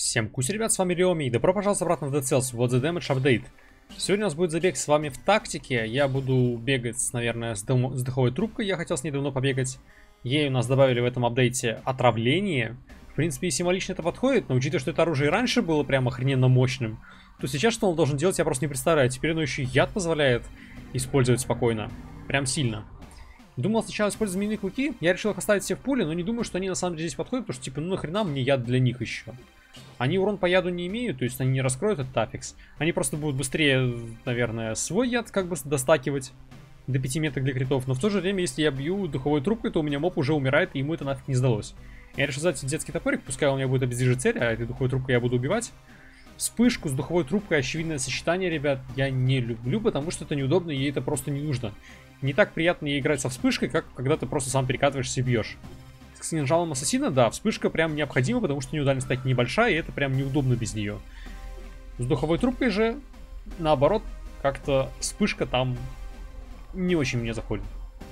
Всем кусь, ребят, с вами Риоми, и добро пожаловать обратно в Dead Cells, вот the Damage Update. Сегодня у нас будет забег с вами в тактике, я буду бегать, наверное, с духовой трубкой, я хотел с ней давно побегать. Ей у нас добавили в этом апдейте отравление. В принципе, и символично это подходит, но учитывая, что это оружие и раньше было прям охрененно мощным, то сейчас что он должен делать, я просто не представляю. Теперь оно еще и яд позволяет использовать спокойно, прям сильно. Думал сначала использовать змеиные клыки, я решил их оставить все в пуле, но не думаю, что они на самом деле здесь подходят, потому что, типа, ну нахрена мне яд для них еще. Они урон по яду не имеют, то есть они не раскроют этот аффикс. Они просто будут быстрее, наверное, свой яд как бы достакивать до 5 меток для критов. Но в то же время, если я бью духовой трубкой, то у меня моб уже умирает, и ему это нафиг не сдалось. Я решил взять детский топорик, пускай он у меня будет обездвижить цель, а этой духовой трубкой я буду убивать. Вспышку с духовой трубкой, очевидное сочетание, ребят, я не люблю, потому что это неудобно, и ей это просто не нужно. Не так приятно ей играть со вспышкой, как когда ты просто сам перекатываешься и бьешь. С кинжалом ассасина, да, вспышка прям необходима, потому что у нее дальность так небольшая, и это прям неудобно без нее. С духовой трубкой же, наоборот, как-то вспышка там не очень мне заходит.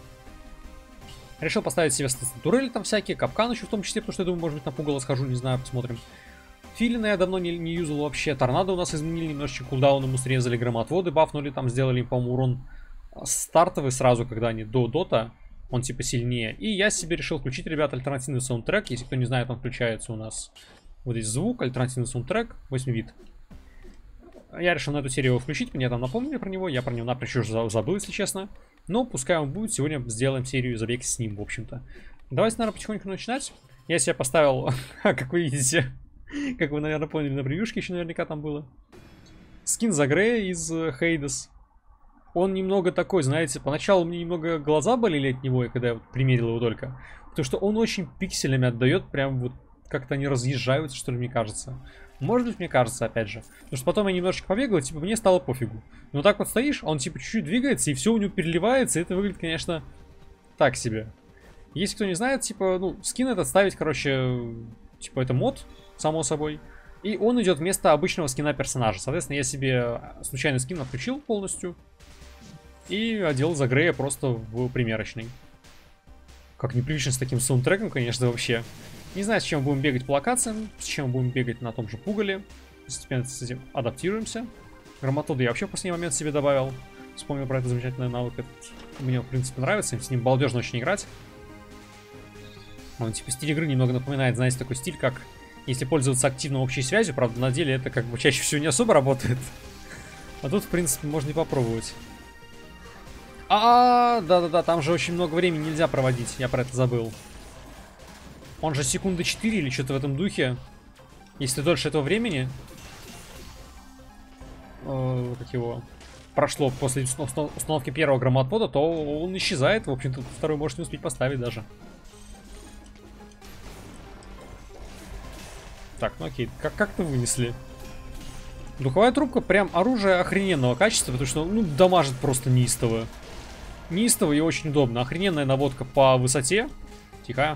Решил поставить себе турели там всякие, капкан еще в том числе, потому что я думаю, может быть, напугало схожу, не знаю, посмотрим. Филина я давно не юзал вообще. Торнадо у нас изменили немножечко, кулдаун ему срезали, громотводы бафнули, там сделали, по-моему, урон стартовый сразу, когда они до дота. Он типа сильнее. И я себе решил включить, ребят, альтернативный саундтрек. Если кто не знает, он включается у нас. Вот здесь звук, альтернативный саундтрек, 8 бит. Я решил на эту серию его включить, мне там напомнили про него. Я про него напрочь уже забыл, если честно. Но пускай он будет, сегодня сделаем серию забег с ним, в общем-то. Давайте, наверное, потихоньку начинать. Я себе поставил, как вы видите, как вы, наверное, поняли на превьюшке, еще наверняка там было. Скин за Грея из Хейдес. Он немного такой, знаете, поначалу мне немного глаза болели от него, когда я вот примерил его только. Потому что он очень пикселями отдает, прям вот как-то они разъезжаются, что ли, мне кажется. Может быть, мне кажется, опять же. Потому что потом я немножечко побегал, типа, мне стало пофигу. Но так вот стоишь, он типа чуть-чуть двигается, и все у него переливается, и это выглядит, конечно, так себе. Если кто не знает, типа, ну, скин этот ставить, короче, типа, это мод, само собой. И он идет вместо обычного скина персонажа. Соответственно, я себе случайный скин отключил полностью. И одел за Грея просто в примерочный. Как непривычно с таким саундтреком, конечно, вообще. Не знаю, с чем будем бегать по локациям, с чем будем бегать на том же пугале. Постепенно с этим адаптируемся. Громотоды я вообще в последний момент себе добавил. Вспомнил про это замечательный навык. Этот мне, в принципе, нравится. С ним балдежно очень играть. Он, типа, стиль игры немного напоминает, знаете, такой стиль, как если пользоваться активно общей связью. Правда, на деле это как бы чаще всего не особо работает. А тут, в принципе, можно и попробовать. Да-да-да, там же очень много времени нельзя проводить, я про это забыл. Он же секунды 4 или что-то в этом духе. Если дольше этого времени, как его, прошло после установки первого громотвода, то он исчезает. В общем-то, второй может не успеть поставить даже. Так, ну окей, как-то вынесли. Духовая трубка прям оружие охрененного качества, потому что, ну, дамажит просто неистово. Неистово и очень удобно. Охрененная наводка по высоте. Тихо.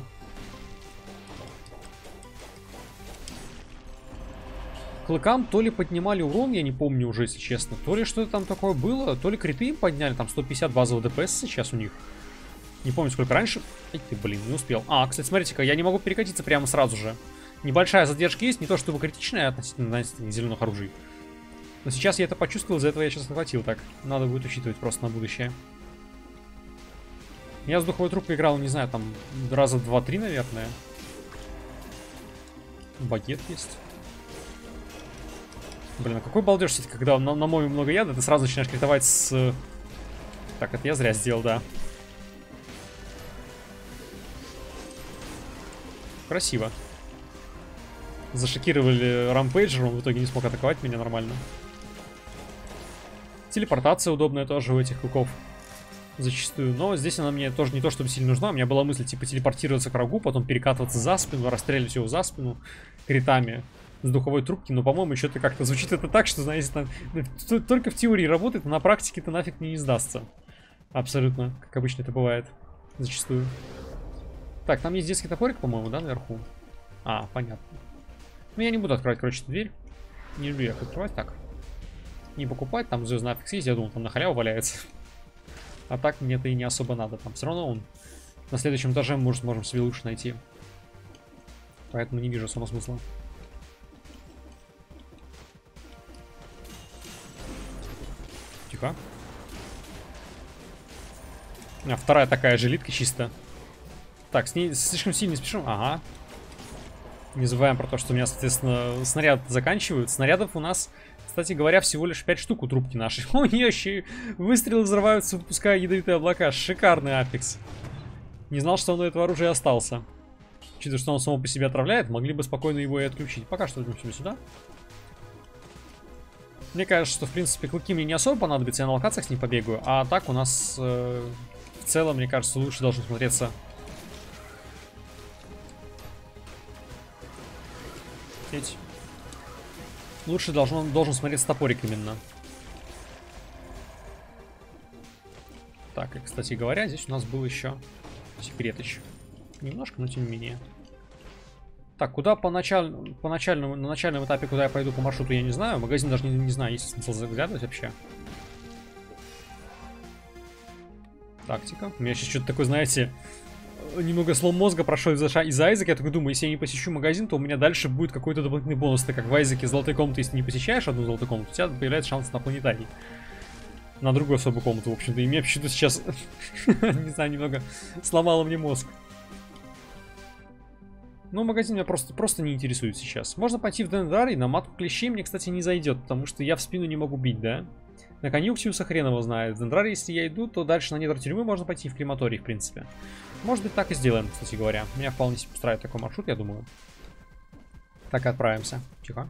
Клыкам то ли поднимали урон, я не помню уже, если честно. То ли что-то там такое было, то ли криты им подняли. Там 150 базового ДПС сейчас у них. Не помню, сколько раньше. Эй, ты, блин, не успел. А, кстати, смотрите-ка, я не могу перекатиться прямо сразу же. Небольшая задержка есть, не то чтобы критичная относительно зеленых оружий. Но сейчас я это почувствовал, из-за этого я сейчас захватил. Так, надо будет учитывать просто на будущее. Я с духовой трубкой играл, не знаю, там раза 2-3, наверное. Багет есть. Блин, а какой балдеж, кстати, когда на мове много яда, ты сразу начинаешь критовать с... Так, это я зря сделал, да. Красиво. Зашокировали рампейджер, он в итоге не смог атаковать меня нормально. Телепортация удобная тоже у этих клыков. Зачастую, но здесь она мне тоже не то чтобы сильно нужна. У меня была мысль типа телепортироваться к врагу, потом перекатываться за спину, расстрелять его за спину критами с духовой трубки, но по-моему что-то как-то звучит это так, что, знаете, там, только в теории работает, но на практике это нафиг мне не сдастся. Абсолютно, как обычно это бывает, зачастую. Так, там есть детский топорик, по-моему, да, наверху? А, понятно. Ну я не буду открывать, короче, эту дверь. Не люблю я их открывать так. Не покупать, там звездный аффикс есть, я думал, там на халяву валяется. А так мне-то и не особо надо. Там все равно он на следующем этаже мы, может, можем себе лучше найти. Поэтому не вижу особо смысла. Тихо. А вторая такая же литка чисто. Так, с ней слишком сильно спешим. Ага. Не забываем про то, что у меня, соответственно, снаряды заканчиваются. Снарядов у нас, кстати говоря, всего лишь 5 штук у трубки нашей. У нее еще и выстрелы взрываются, выпуская ядовитые облака. Шикарный Апекс. Не знал, что он у этого оружия остался. Учитывая, что он само по себе отравляет, могли бы спокойно его и отключить. Пока что возьмем себе сюда. Мне кажется, что, в принципе, клыки мне не особо понадобятся. Я на локациях с ним побегаю. А так у нас, в целом, мне кажется, лучше должен смотреться... Лучше должен смотреться топорик именно. Так, и, кстати говоря, здесь у нас был еще секретыч. Немножко, но тем не менее. Так, куда на начальном этапе, куда я пойду по маршруту, я не знаю. Магазин даже не знаю, есть смысл заглядывать вообще. Тактика. У меня сейчас что-то такое, знаете, немного слом мозга прошел из-за Айзека. Я такой думаю, если я не посещу магазин, то у меня дальше будет какой-то дополнительный бонус. Так как в Айзеке золотой комнаты, если не посещаешь одну золотую комнату, у тебя появляется шанс на планетарий. На другую особую комнату, в общем-то. И мне почему-то сейчас, не знаю, немного сломало мне мозг. Ну, магазин меня просто не интересует сейчас. Можно пойти в Дендрарий, на матку клещей мне, кстати, не зайдет, потому что я в спину не могу бить, да? На Конъюнктивуса хрен его знает. В Дендрарий, если я иду, то дальше на недра тюрьмы можно пойти в крематорий, в принципе. Может быть, так и сделаем, кстати говоря. Меня вполне себе устраивает такой маршрут, я думаю. Так и отправимся. Тихо.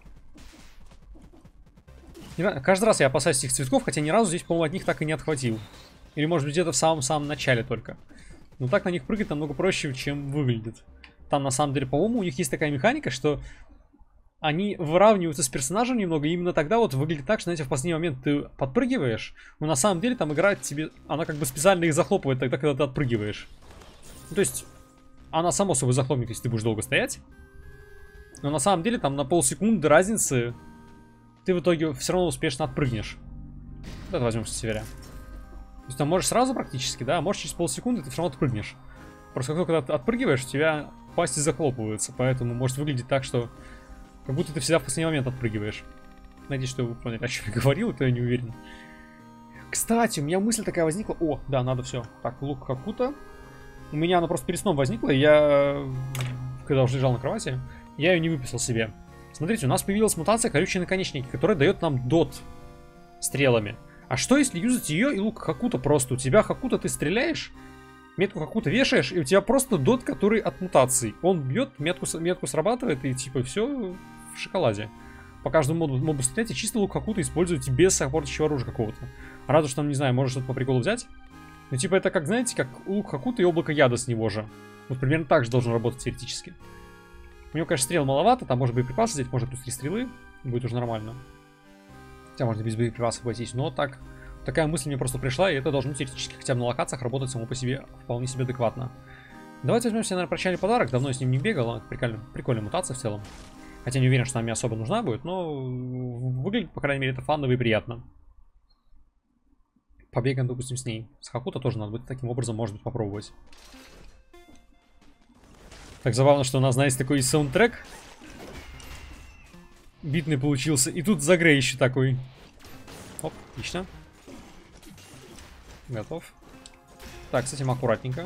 Каждый раз я опасаюсь этих цветков, хотя ни разу здесь, по-моему, от них так и не отхватил. Или, может быть, где-то в самом-самом начале только. Но так на них прыгать намного проще, чем выглядит. Там, на самом деле, по-моему, у них есть такая механика, что они выравниваются с персонажем немного, и именно тогда вот выглядит так, что, знаете, в последний момент ты подпрыгиваешь, но на самом деле там играет тебе... Она как бы специально их захлопывает тогда, когда ты отпрыгиваешь. Ну, то есть, она само собой захлопнет, если ты будешь долго стоять. Но на самом деле там на полсекунды разницы ты в итоге все равно успешно отпрыгнешь. Это возьмем, кстати говоря. То есть там можешь сразу практически, да, можешь через полсекунды ты все равно отпрыгнешь. Просто как только ты отпрыгиваешь, у тебя пасти захлопываются, поэтому может выглядеть так, что как будто ты всегда в последний момент отпрыгиваешь. Надеюсь, что вы поняли, о чем я говорил, это я не уверен. Кстати, у меня мысль такая возникла. О, да, надо все. Так, лук Хакута. У меня она просто перед сном возникла, и я, когда уже лежал на кровати, я ее не выписал себе. Смотрите, у нас появилась мутация колючие наконечники, которая дает нам дот стрелами. А что если юзать ее и лук Хакута просто? У тебя Хакута, ты стреляешь, метку Хакута вешаешь, и у тебя просто дот, который от мутаций. Он бьет, метку срабатывает, и типа все в шоколаде. По каждому мобу стрелять, и чисто лук Хакута используете без сопортящего оружия какого-то. Радует, что там, не знаю, может что-то по приколу взять. Ну типа это как, знаете, как лук Хакута и облако яда с него же. Вот примерно так же должен работать теоретически. У него, конечно, стрел маловато, там может боеприпасы взять, может плюс 3 стрелы, будет уже нормально. Хотя можно без боеприпасов обойтись, но так, такая мысль мне просто пришла, и это должно теоретически хотя бы на локациях работать само по себе вполне себе адекватно. Давайте возьмем себе, наверное, прощальный подарок, давно я с ним не бегал, прикольная мутация в целом. Хотя не уверен, что она мне особо нужна будет, но выглядит, по крайней мере, это фаново и приятно. Побегаем, допустим, с ней. С Хакута тоже надо будет таким образом, может быть, попробовать. Так забавно, что у нас, знаете, такой саундтрек битный получился. И тут Загрей еще такой. Оп, отлично. Готов. Так, с этим аккуратненько.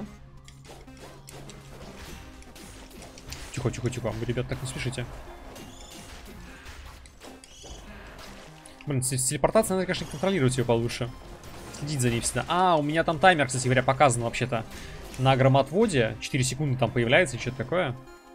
Тихо, тихо, тихо. Вы, ребят, так не спешите. Блин, с телепортацией надо, конечно, контролировать ее получше. Следить за ней всегда. А, у меня там таймер, кстати говоря, показан вообще-то на громотводе. 4 секунды там появляется и что-то такое.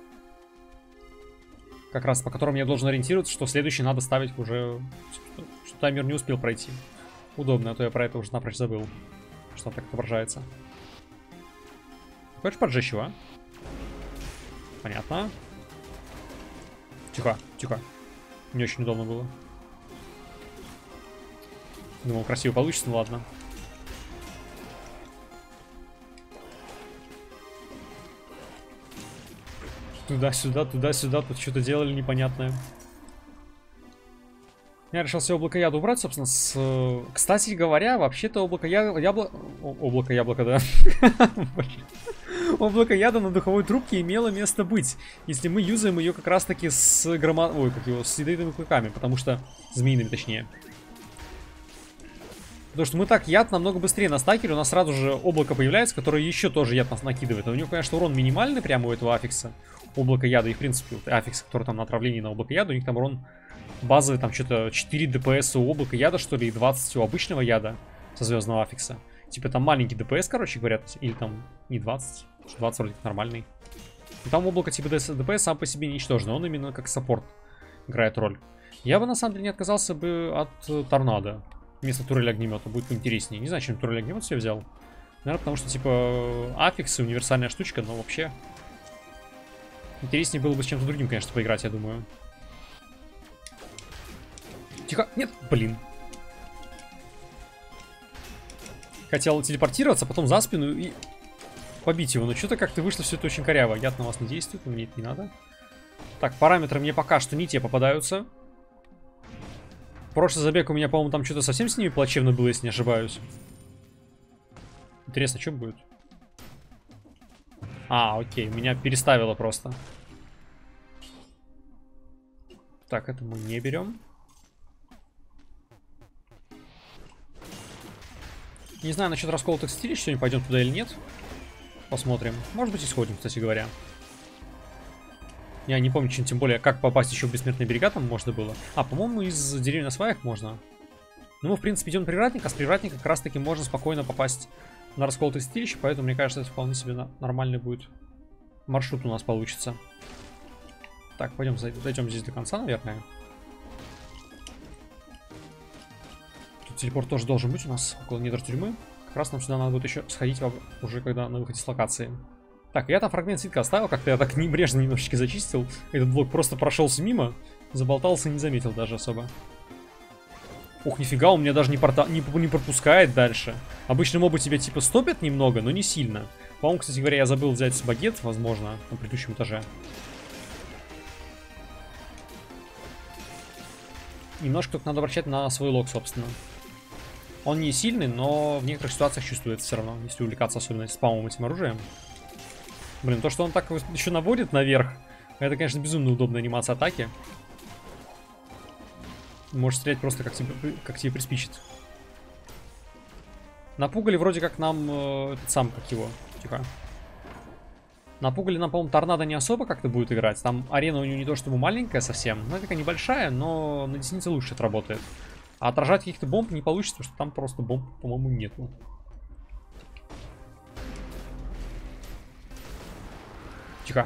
Как раз по которому я должен ориентироваться, что следующий надо ставить уже... Что таймер не успел пройти. Удобно, а то я про это уже напрочь забыл. Что там так отображается. Хочешь поджечь его, а? Понятно. Тихо, тихо. Не очень удобно было. Думал, красиво получится, ну ладно. Туда-сюда, туда-сюда. Тут что-то делали непонятное. Я решил все облако яда убрать, собственно, с... Кстати говоря, вообще-то облако яда... Облако яблока, да. Облако яда на духовой трубке имело место быть. Если мы юзаем ее как раз-таки с Ой, как его, с ядовитыми клыками. Потому что... Змеиными, точнее. Потому что мы так яд намного быстрее настакили, у нас сразу же облако появляется, которое еще тоже яд нас накидывает. У него, конечно, урон минимальный прямо у этого аффикса. Облако яда и, в принципе, вот аффикс, который там на отравлении на облако яда, у них там урон базовый, там что-то 4 ДПС у облака яда, что ли, и 20 у обычного яда со звездного аффикса. Типа там маленький ДПС, короче, говорят, или там не 20, 20 вроде как нормальный. И там облако типа ДПС сам по себе ничтожный, он именно как саппорт играет роль. Я бы на самом деле не отказался бы от торнадо вместо турели огнемета, будет поинтереснее. Не знаю, чем турели огнемет себе взял. Наверное, потому что типа аффиксы, универсальная штучка, но вообще интереснее было бы с чем-то другим, конечно, поиграть, я думаю. Тихо, нет, блин. Хотел телепортироваться, потом за спину и побить его. Но что-то как-то вышло все это очень коряво. Яд на вас не действует, мне это не надо. Так, параметры мне пока что не те попадаются. Прошлый забег у меня, по-моему, там что-то совсем с ними плачевно было, если не ошибаюсь. Интересно, что будет? А, окей, меня переставило просто. Так, это мы не берем. Не знаю насчет расколотых стилей, сегодня пойдем туда или нет. Посмотрим. Может быть и сходим, кстати говоря. Я не помню, чем тем более, как попасть еще в бессмертные берега там можно было. А, по-моему, из деревни на сваях можно. Ну, мы, в принципе, идем привратник, а с привратника как раз-таки можно спокойно попасть на расколотое стилище, поэтому, мне кажется, это вполне себе нормальный будет маршрут у нас получится. Так, пойдем дойдем здесь до конца, наверное. Тут телепорт тоже должен быть у нас около недр тюрьмы. Как раз нам сюда надо будет еще сходить уже когда на выходе с локации. Так, я там фрагмент свитка оставил, как-то я так небрежно немножечко зачистил. Этот блок просто прошелся мимо, заболтался и не заметил даже особо. Ух, нифига, он меня даже не пропускает дальше. Обычно мобы тебя типа стопят немного, но не сильно. По-моему, кстати говоря, я забыл взять багет, возможно, на предыдущем этаже. Немножко только надо обращать на свой лог, собственно. Он не сильный, но в некоторых ситуациях чувствуется все равно, если увлекаться особенно спамом этим оружием. Блин, то, что он так еще наводит наверх, это, конечно, безумно удобная анимация атаки. Можешь стрелять просто как тебе приспичит. Напугали вроде как нам этот сам, как его, тихо. Напугали нам, по-моему, торнадо не особо как-то будет играть. Там арена у него не то чтобы маленькая совсем, но такая небольшая, но на деснице лучше отработает. А отражать каких-то бомб не получится, потому что там просто бомб, по-моему, нету. Тихо.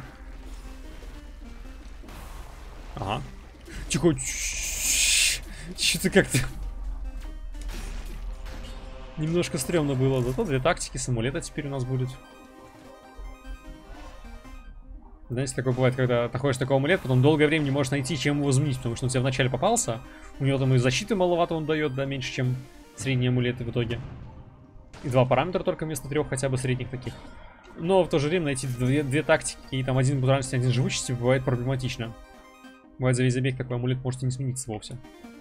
Ага. Тихо. Что-то как-то немножко стрёмно было. Зато две тактики с амулета теперь у нас будет. Знаете, такое бывает, когда находишь такой амулет, потом долгое время не можешь найти, чем его заменить, потому что он тебе вначале попался. У него там и защиты маловато он дает, да, меньше, чем средние амулеты в итоге. И 2 параметра только вместо 3 хотя бы средних таких. Но в то же время найти две тактики и там один брутальности, один живучести бывает проблематично. Бывает за весь забег такой амулет может и не смениться вовсе.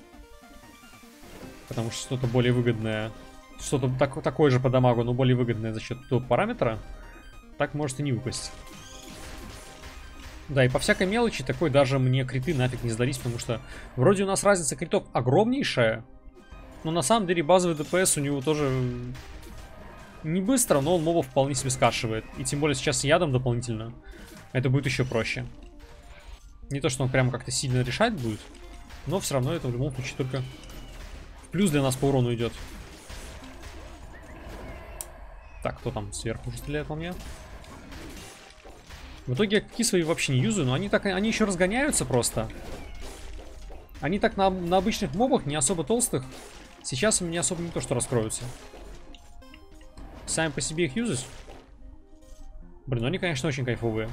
Потому что что-то более выгодное, что-то такое же по дамагу, но более выгодное за счет того параметра, так может и не выпасть. Да, и по всякой мелочи такой даже мне криты нафиг не сдались, потому что вроде у нас разница критов огромнейшая, но на самом деле базовый ДПС у него тоже не быстро, но он мобов вполне себе скашивает. И тем более сейчас с ядом дополнительно это будет еще проще. Не то, что он прямо как-то сильно решать будет, но все равно это в любом случае только в плюс для нас по урону идет. Так, кто там сверху уже стреляет по мне? В итоге я какие свои вообще не юзаю, но они еще разгоняются просто. Они так на обычных мобах, не особо толстых, сейчас у меня особо не то что раскроются. Сами по себе их юзать. Блин, ну они, конечно, очень кайфовые.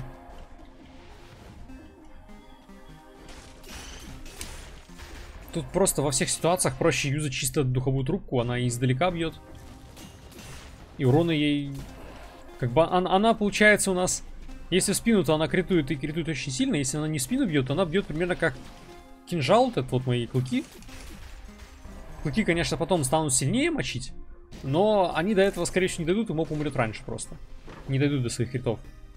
Тут просто во всех ситуациях проще юзать чисто духовую трубку, она и издалека бьет. И урона ей... Как бы она получается у нас... Если в спину, то она критует и критует очень сильно. Если она не в спину бьет, то она бьет примерно как кинжал. Вот это вот мои клыки. Клыки, конечно, потом станут сильнее мочить. Но они до этого, скорее всего, не дойдут, и моб умрет раньше просто. Не дойдут до своих критов.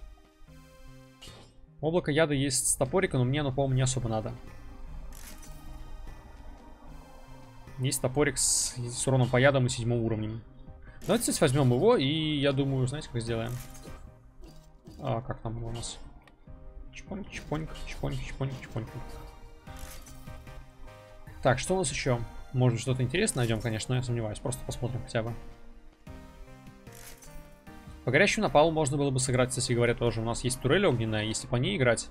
Облако яда есть с топорика, но мне оно, по-моему, не особо надо. Есть топорик с уроном по ядам и 7 уровнем. Давайте, кстати, возьмем его, и я думаю, знаете, как сделаем? Как там у нас? Чпоньк, чпоньк, чпоньк, чпоньк, чпоньк. Так, что у нас еще? Может, что-то интересное найдем, конечно, но я сомневаюсь. Просто посмотрим хотя бы. По горящему напалу можно было бы сыграть, кстати говоря, тоже. У нас есть турель огненная, если по ней играть.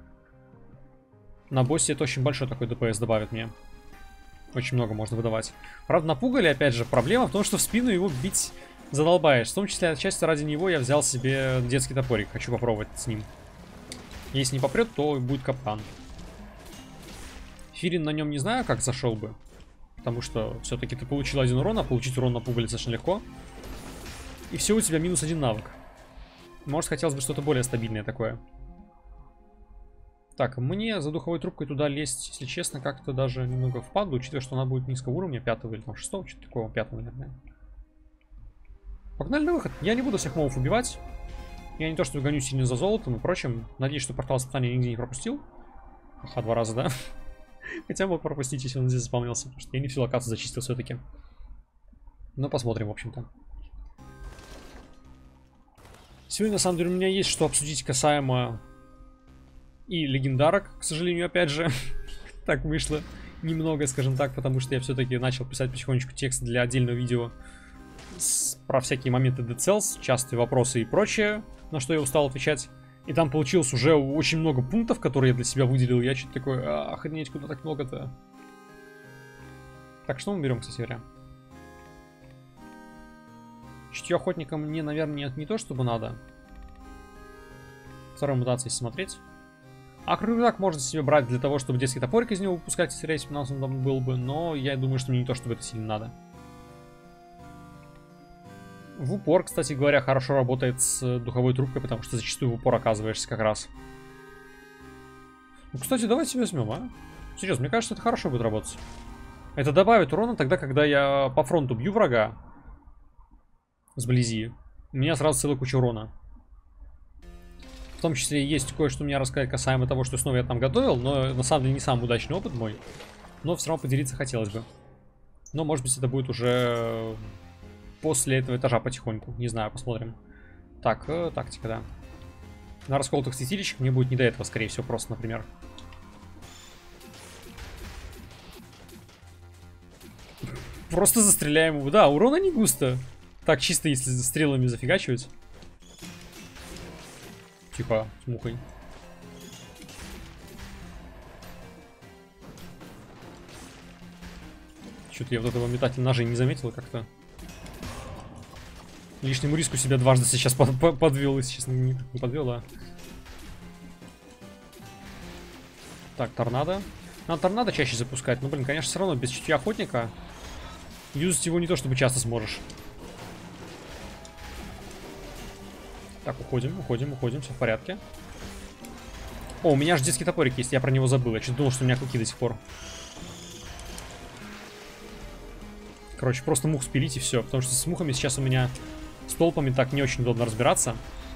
На боссе это очень большой такой ДПС добавит мне. Очень много можно выдавать. Правда, на пугале, опять же, проблема в том, что в спину его бить задолбаешь. В том числе, отчасти ради него я взял себе детский топорик. Хочу попробовать с ним. Если не попрет, то будет капкан. Филин на нем не знаю, как зашел бы. Потому что все-таки ты получил 1 урон, а получить урон на пугале достаточно легко. И все, у тебя -1 навык. Может, хотелось бы что-то более стабильное такое. Так, мне за духовой трубкой туда лезть, если честно, как-то даже немного впадло, учитывая, что она будет низкого уровня, 5-го или там 6-го, что-то такого, 5-го, наверное. Погнали на выход. Я не буду всех мобов убивать. Я не то что гоню сильно за золотом и прочим. Надеюсь, что портал испытания нигде не пропустил. Ага, 2 раза, да? Хотя мог пропустить, если он здесь заполнился, потому что я не всю локацию зачистил все-таки. Но посмотрим, в общем-то. Сегодня, на самом деле, у меня есть что обсудить касаемо и легендарок, к сожалению, опять же. Так вышло немного, скажем так, потому что я все-таки начал писать потихонечку текст для отдельного видео про всякие моменты Dead Cells, частые вопросы и прочее, на что я устал отвечать. И там получилось уже очень много пунктов, которые я для себя выделил. Я что-то такой, охренеть, куда так много-то. Так, что мы берем, кстати говоря? Чутье охотника мне, наверное, не то, чтобы надо. Второй мутации смотреть. А рюкзак можно себе брать для того, чтобы детский топорик из него выпускать, если рейс у нас он там был бы. Но я думаю, что мне не то, чтобы это сильно надо. В упор, кстати говоря, хорошо работает с духовой трубкой, потому что зачастую в упор оказываешься как раз. Ну, кстати, давайте возьмем, а? Серьезно, мне кажется, это хорошо будет работать. Это добавит урона тогда, когда я по фронту бью врага сблизи. У меня сразу целая куча урона. В том числе есть кое-что у меня рассказать касаемо того, что снова я там готовил, но на самом деле не самый удачный опыт мой. Но все равно поделиться хотелось бы. Но может быть это будет уже после этого этажа потихоньку. Не знаю, посмотрим. Так, тактика, да. На расколотых святилищах мне будет не до этого, скорее всего, просто, например. Просто застреляем его. Да, урона не густо. Так, чисто если стрелами зафигачивать. Тихо, с мухой. Что-то я вот этого метателя ножей не заметил как-то. Лишнему риску себя дважды сейчас подвел, если честно, не подвел, а. Так, торнадо. Надо торнадо чаще запускать. Но, блин, конечно, все равно без чутья охотника юзать его не то, чтобы часто сможешь. Так, уходим, все в порядке. О, у меня же детский топорик есть, я про него забыл. Я что-то думал, что у меня клыки до сих пор. Короче, просто мух спилить и все. Потому что с мухами сейчас у меня с толпами так не очень удобно разбираться.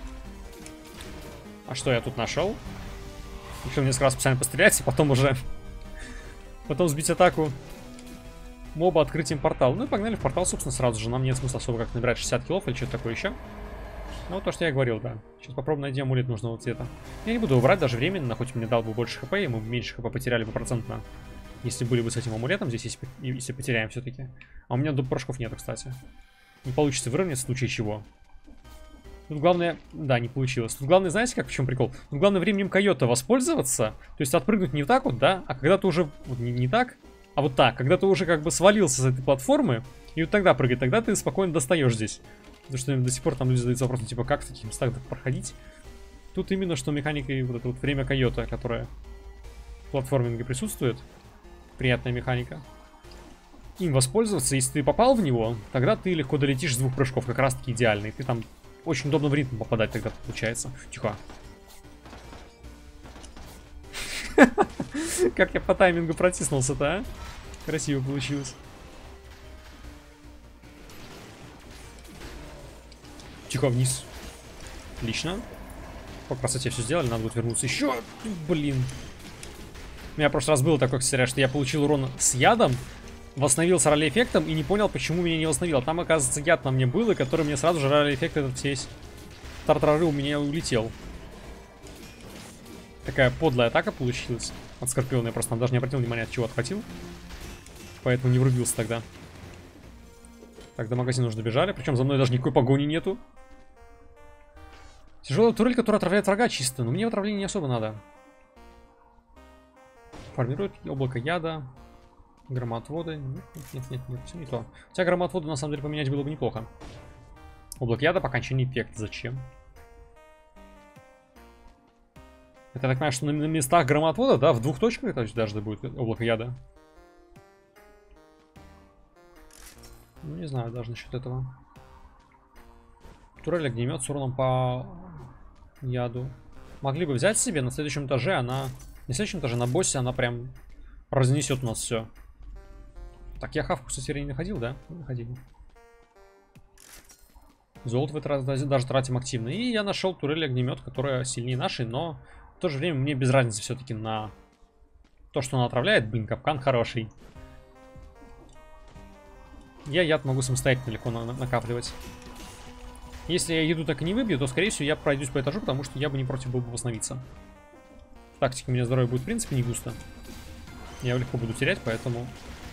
А что я тут нашел? Решил несколько раз специально пострелять, и потом уже... Потом сбить атаку моба открытием портала. Ну и погнали в портал, собственно, сразу же. Нам нет смысла особо как набирать 60 киллов или что-то такое еще. Ну, то, что я говорил, да. Сейчас попробуем найти амулет нужного цвета. Я не буду его брать даже временно, хоть мне дал бы больше хп, и мы меньше хп потеряли бы процентно. Если были бы с этим амулетом здесь, если потеряем все-таки. А у меня доп. Порошков нету, кстати. Не получится выровнять в случае чего. Тут главное... Да, не получилось. Тут главное, знаете, как в чем прикол? Тут главное временем койота воспользоваться. То есть отпрыгнуть не так вот, да? А когда ты уже... Вот, не так, а вот так. Когда ты уже как бы свалился с этой платформы, и вот тогда прыгать. Тогда ты спокойно достаешь здесь. Потому что до сих пор там люди задаются вопросом, типа, как в таких местах проходить? Тут именно что механика и вот это вот время койота, которое в платформинге присутствует. Приятная механика. Им воспользоваться, если ты попал в него, тогда ты легко долетишь с 2 прыжков, как раз таки идеальный. Ты там очень удобно в ритм попадать тогда получается. Тихо. Как я по таймингу протиснулся-то, а? Красиво получилось. Тихо, вниз. Отлично. По красоте все сделали, надо будет вернуться еще. Блин. У меня в прошлый раз было такое, кстати, что я получил урон с ядом, восстановился ралли-эффектом и не понял, почему меня не восстановил. Там, оказывается, яд на мне был, и который мне сразу же ралли-эффект этот весь тартарары у меня улетел. Такая подлая атака получилась от Скорпиона. Я просто там даже не обратил внимания, от чего отхватил. Поэтому не врубился тогда. Так, до магазина уже добежали. Причем за мной даже никакой погони нету. Тяжелая турель, которая отравляет врага чисто. Но мне в отравлении не особо надо. Формирует облако яда. Громоотводы. Нет, все не то. Хотя громоотводы на самом деле поменять было бы неплохо. Облако яда по окончании эффекта. Зачем? Это, я так понимаю, что на местах громоотвода, да, в 2 точках это даже будет облако яда. Ну, не знаю даже насчет этого. Турель огнемет с уроном по яду. Могли бы взять себе на следующем этаже, она... На следующем этаже, на боссе она прям разнесет у нас все. Так, я хавку, кстати, не находил, да? Не находил. Золото в этот раз даже тратим активно. И я нашел турель огнемет, которая сильнее нашей, но в то же время мне без разницы все-таки на то, что она отравляет. Блин, капкан хороший. Я яд могу самостоятельно легко накапливать. Если я еду так и не выбью, то, скорее всего, я пройдусь по этажу, потому что я бы не против был бы восстановиться. Тактика у меня здоровья будет, в принципе, не густо. Я легко буду терять, поэтому...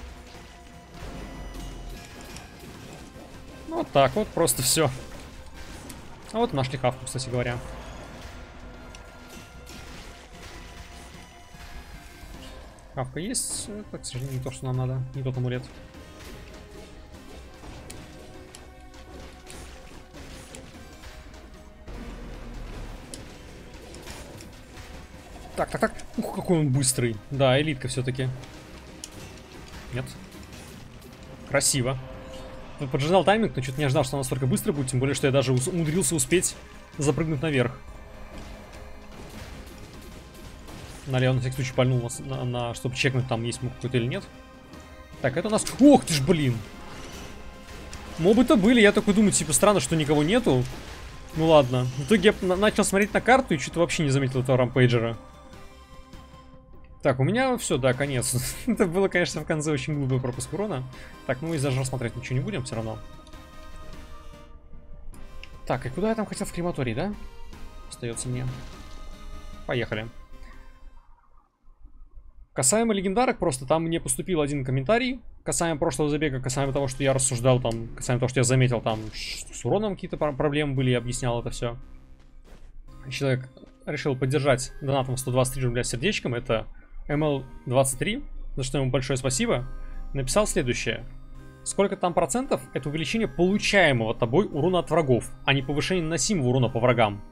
Ну, вот так вот, просто все. А вот нашли хавку, кстати говоря. Хавка есть. Это, к сожалению, не то, что нам надо. Не тот амулет. Так. Ух, какой он быстрый. Да, элитка все-таки. Нет. Красиво. Поджидал тайминг, но что-то не ожидал, что он настолько быстро будет. Тем более, что я даже умудрился успеть запрыгнуть наверх. Я на всякий случай пальнул чтобы чекнуть, там есть моб какой-то или нет. Так, это у нас... Ох ты ж, блин! Мобы-то были, я такой думаю, типа, странно, что никого нету. Ну ладно. В итоге я начал смотреть на карту и что-то вообще не заметил этого рампейджера. Так, у меня все, да, конец. Это было, конечно, в конце очень глупый пропуск урона. Так, мы даже рассматривать ничего не будем все равно. Так, и куда я там хотел? В крематорий, да? Остается мне. Поехали. Касаемо легендарок, просто там мне поступил один комментарий. Касаемо прошлого забега, касаемо того, что я рассуждал там, касаемо того, что я заметил там, что с уроном какие-то проблемы были, и объяснял это все. Человек решил поддержать донатом 123 рубля сердечком, это ML23, за что ему большое спасибо. Написал следующее. Сколько там процентов? Это увеличение получаемого тобой урона от врагов, а не повышение наносимого урона по врагам.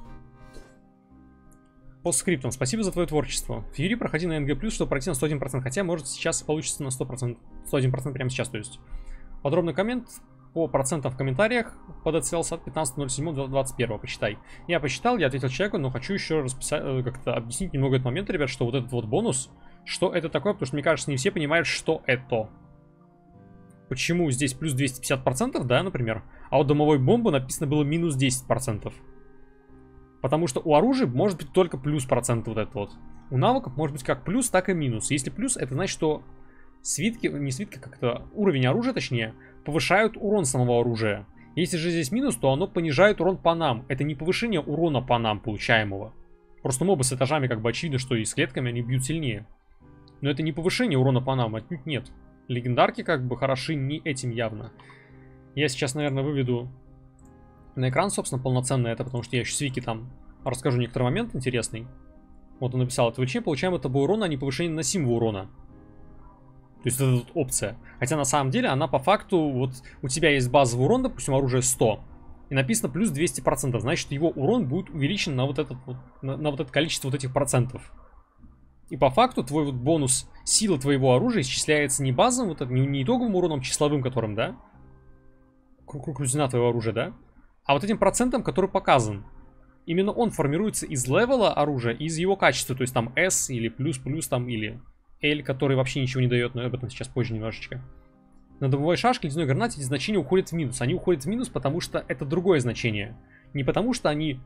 По скриптам. Спасибо за твое творчество. Фьюри проходи на НГ+, чтобы пройти на 101%, хотя может сейчас получится на 100%. 101% прямо сейчас, то есть. Подробный коммент по процентам в комментариях подоцелился от 15.07.21. Почитай. Я посчитал, я ответил человеку, но хочу еще расписать, как-то объяснить немного этот момент, ребят, что вот этот вот бонус, что это такое, потому что мне кажется, не все понимают, что это. Почему здесь плюс 250%, да, например, а у домовой бомбы написано было минус 10%. Потому что у оружия может быть только плюс процент вот это вот. У навыков может быть как плюс, так и минус. Если плюс, это значит, что свитки, не свитки, как-то уровень оружия, точнее, повышают урон самого оружия. Если же здесь минус, то оно понижает урон по нам. Это не повышение урона по нам получаемого. Просто мобы с этажами как бы очевидно, что и с клетками они бьют сильнее. Но это не повышение урона по нам, отнюдь нет. Легендарки как бы хороши не этим явно. Я сейчас, наверное, выведу на экран, собственно, полноценно это, потому что я еще с Вики там расскажу некоторый момент интересный. Вот он написал, от ВЧ получаем от тобой урона, а не повышение наносимого урона. То есть это вот опция. Хотя на самом деле она по факту, вот у тебя есть базовый урон, допустим, оружие 100. И написано плюс 200%. Значит, его урон будет увеличен на вот, этот вот, на вот это количество вот этих процентов. И по факту твой вот бонус силы твоего оружия исчисляется не базовым, вот, не итоговым уроном числовым, которым, да? Крутизна твоего оружия, да? А вот этим процентом, который показан. Именно он формируется из левела оружия и из его качества. То есть там S или плюс там или L, который вообще ничего не дает, но об этом сейчас позже немножечко. На домовой шашке, ледяной гранате эти значения уходят в минус. Они уходят в минус, потому что это другое значение. Не потому что они...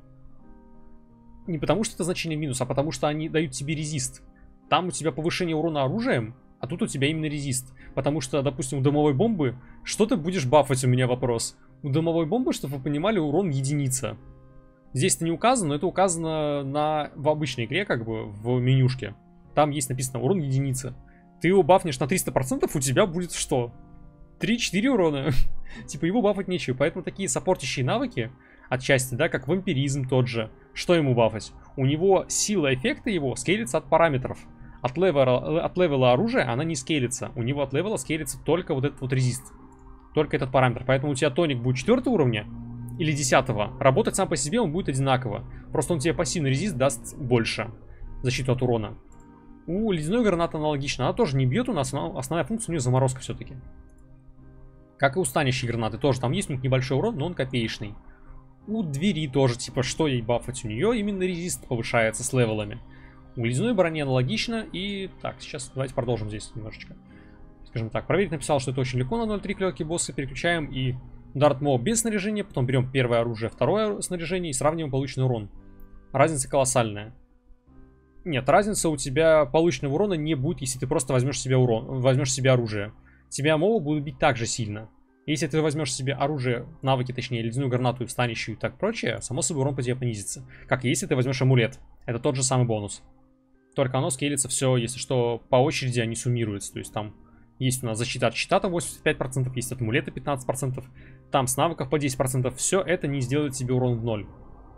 Не потому что это значение минус, а потому что они дают тебе резист. Там у тебя повышение урона оружием, а тут у тебя именно резист. Потому что, допустим, у дымовой бомбы, что ты будешь бафать, у меня вопрос. У дымовой бомбы, чтобы вы понимали, урон единица. Здесь это не указано, но это указано в обычной игре, как бы, в менюшке. Там есть написано урон единица. Ты его бафнешь на 300%, у тебя будет что? 3-4 урона. Типа его бафать нечего. Поэтому такие саппортящие навыки, отчасти, да, как вампиризм тот же. Что ему бафать? У него сила эффекта его скейлится от параметров. От левела оружия она не скейлится. У него от левела скейлится только вот этот вот резист. Только этот параметр. Поэтому у тебя тоник будет 4 уровня или 10. Работать сам по себе он будет одинаково. Просто он тебе пассивный резист даст больше. Защиту от урона. У ледяной гранаты аналогично. Она тоже не бьет у нас, но основная функция у нее заморозка все-таки. Как и у станущей гранаты. Тоже там есть у них небольшой урон, но он копеечный. У двери тоже, типа, что ей бафать? У нее именно резист повышается с левелами. У ледяной брони аналогично. И так, сейчас давайте продолжим здесь немножечко. Скажем так, проверить написал, что это очень легко на 0.3 клетки босса. Переключаем и Дарт Моб без снаряжения. Потом берем первое оружие, второе снаряжение и сравниваем полученный урон. Разница колоссальная. Нет, разница у тебя полученного урона не будет, если ты просто возьмешь себе оружие. Тебя мобы будут бить так же сильно. Если ты возьмешь себе оружие, навыки, точнее, ледяную гранату и встанущую и так прочее, само собой урон по тебе понизится. Как если ты возьмешь амулет. Это тот же самый бонус. Только оно скейлится все, если что, по очереди они суммируются. То есть там есть у нас защита от щита 85%, есть от амулета 15%, там с навыков по 10%. Все это не сделает тебе урон в ноль.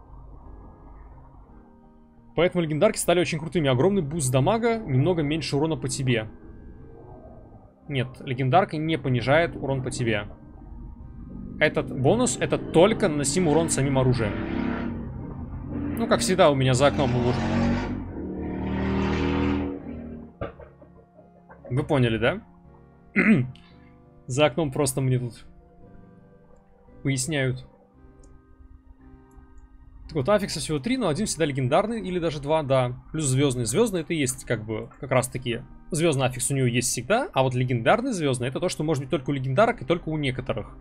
Поэтому легендарки стали очень крутыми. Огромный буст дамага, немного меньше урона по тебе. Нет, легендарка не понижает урон по тебе. Этот бонус, это только наносим урон самим оружием. Ну, как всегда, у меня за окном Вы поняли, да? За окном просто мне тут поясняют. Так вот, аффикса всего 3, но один всегда легендарный, или даже 2, да. Плюс звездный. Звездный это есть, как бы, как раз таки. Звездный аффикс у него есть всегда, а вот легендарный звездный это то, что может быть только у легендарок и только у некоторых.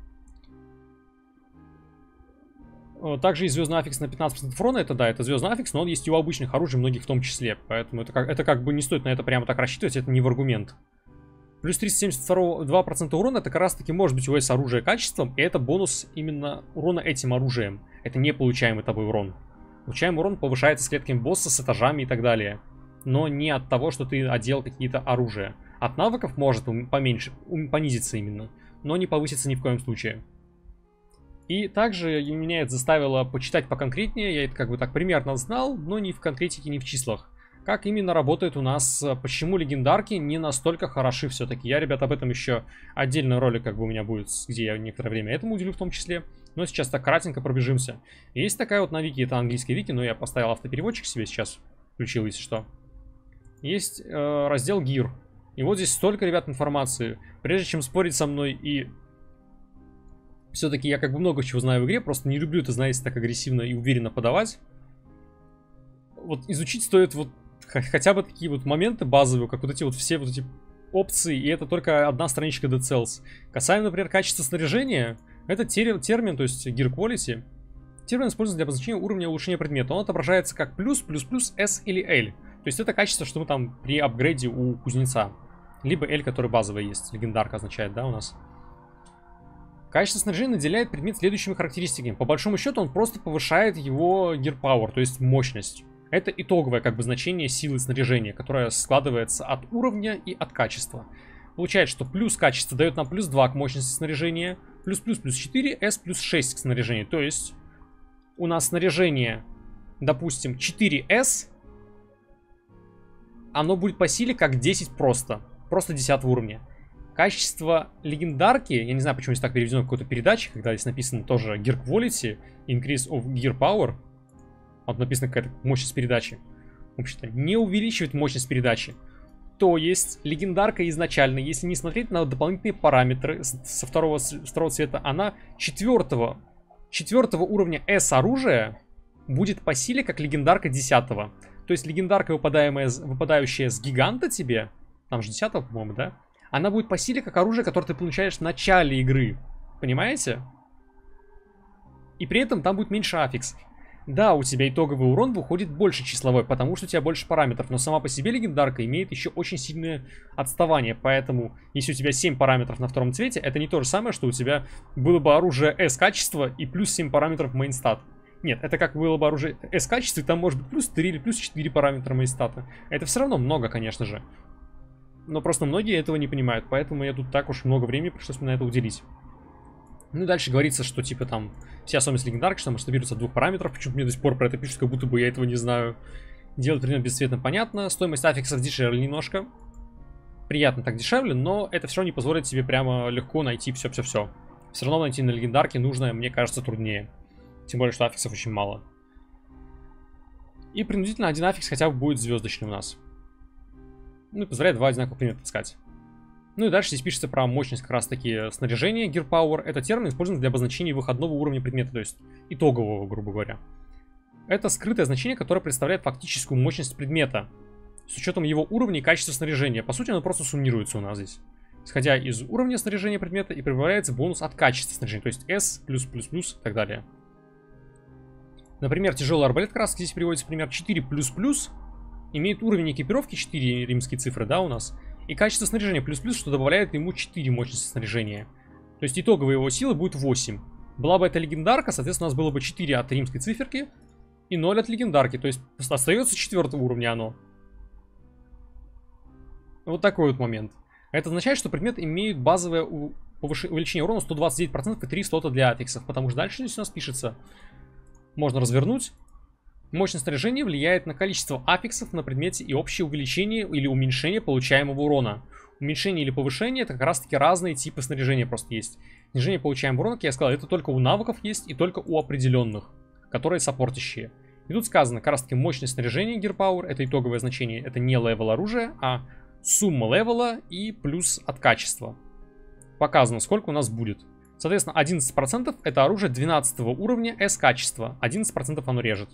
Также есть звездный аффикс на 15% урона, это да, это звездный аффикс, но он есть и у обычных оружий, многих в том числе. Поэтому это как бы не стоит на это прямо так рассчитывать, это не в аргумент. Плюс 372% урона, это как раз таки может быть у S оружия качеством, и это бонус именно урона этим оружием. Это не получаемый тобой урон. Получаемый урон повышается с клетками босса, с этажами и так далее. Но не от того, что ты одел какие-то оружия. От навыков может поменьше, понизиться именно, но не повысится ни в коем случае. И также меня это заставило почитать поконкретнее, я это как бы так примерно знал, но не в конкретике, не в числах. Как именно работает у нас, почему легендарки не настолько хороши все-таки. Я, ребят, об этом еще отдельный ролик как бы у меня будет, где я некоторое время этому уделю в том числе. Но сейчас так кратенько пробежимся. Есть такая вот на вики, это английский вики, но я поставил автопереводчик себе сейчас, включил, если что. Есть раздел Gear. И вот здесь столько, ребят, информации. Прежде чем спорить со мной и... Все-таки я как бы много чего знаю в игре, просто не люблю это, знаете, так агрессивно и уверенно подавать. Вот изучить стоит вот хотя бы такие вот моменты базовые, как вот эти вот все вот эти опции, и это только одна страничка Dead Cells. Касаемо, например, качества снаряжения, это термин, то есть Gear Quality. Термин используется для обозначения уровня улучшения предмета. Он отображается как плюс, плюс, плюс, S или L. То есть это качество, что мы там при апгрейде у кузнеца. Либо L, который базовый есть. Легендарка означает, да, у нас. Качество снаряжения наделяет предмет следующими характеристиками. По большому счету он просто повышает его Gear Power, то есть мощность. Это итоговое как бы значение силы снаряжения, которое складывается от уровня и от качества. Получается, что плюс качество дает нам плюс 2 к мощности снаряжения, плюс 4, S плюс 6 к снаряжению. То есть у нас снаряжение, допустим, 4S, оно будет по силе как 10 просто 10 уровня. Качество легендарки, я не знаю, почему здесь так переведено в какой-то передаче, когда здесь написано тоже Gear Quality, Increase of Gear Power. Вот написано какая-то мощность передачи. В общем-то, не увеличивает мощность передачи. То есть, легендарка изначально, если не смотреть на дополнительные параметры со второго цвета, она 4 уровня S оружия будет по силе, как легендарка 10. То есть, легендарка, выпадающая с гиганта тебе, там же 10, по-моему, да? Она будет по силе, как оружие, которое ты получаешь в начале игры. Понимаете? И при этом там будет меньше аффиксов. Да, у тебя итоговый урон выходит больше числовой, потому что у тебя больше параметров, но сама по себе легендарка имеет еще очень сильное отставание, поэтому если у тебя 7 параметров на втором цвете, это не то же самое, что у тебя было бы оружие S качества и плюс 7 параметров мейнстат. Нет, это как было бы оружие S качества, и там может быть плюс 3 или плюс 4 параметра мейнстата. Это все равно много, конечно же. Но просто многие этого не понимают, поэтому я тут так уж много времени пришлось мне на это уделить. Ну и дальше говорится, что типа там все особенности легендарки, что масштабируются от 2 параметров. Почему мне до сих пор про это пишут, как будто бы я этого не знаю. Делать примерно бесцветно понятно. Стоимость аффиксов дешевле немножко. Приятно так дешевле, но это все равно не позволит тебе прямо легко найти все-все-все. Все равно найти на легендарке нужно, мне кажется, труднее. Тем более, что аффиксов очень мало. И принудительно один аффикс хотя бы будет звездочный у нас. Ну и позволяет 2 одинаковых предмета таскать. Ну и дальше здесь пишется про мощность как раз таки снаряжения. Gear Power — это термин, используемый для обозначения выходного уровня предмета, то есть итогового, грубо говоря. Это скрытое значение, которое представляет фактическую мощность предмета с учетом его уровня и качества снаряжения. По сути, оно просто суммируется у нас здесь. Исходя из уровня снаряжения предмета, и прибавляется бонус от качества снаряжения, то есть S+++ и так далее. Например, тяжелый арбалет, как раз здесь приводится пример, 4++, имеет уровень экипировки 4 римские цифры, да, у нас. И качество снаряжения плюс-плюс, что добавляет ему 4 мощности снаряжения. То есть итоговая его сила будет 8. Была бы это легендарка, соответственно, у нас было бы 4 от римской циферки и 0 от легендарки. То есть остается 4 уровня оно. Вот такой вот момент. Это означает, что предмет имеет базовое увеличение урона 129% и 3 слота для аффиксов. Потому что дальше здесь у нас пишется. Можно развернуть. Мощность снаряжения влияет на количество аффиксов на предмете и общее увеличение или уменьшение получаемого урона. Уменьшение или повышение — это как раз таки разные типы снаряжения просто есть. Снижение получаемого урона, как я сказал, это только у навыков есть и только у определенных, которые саппортящие. И тут сказано, как раз таки мощность снаряжения Gear Power — это итоговое значение, это не левел оружия, а сумма левела и плюс от качества. Показано, сколько у нас будет. Соответственно, 11% это оружие 12 уровня S качества, 11% оно режет.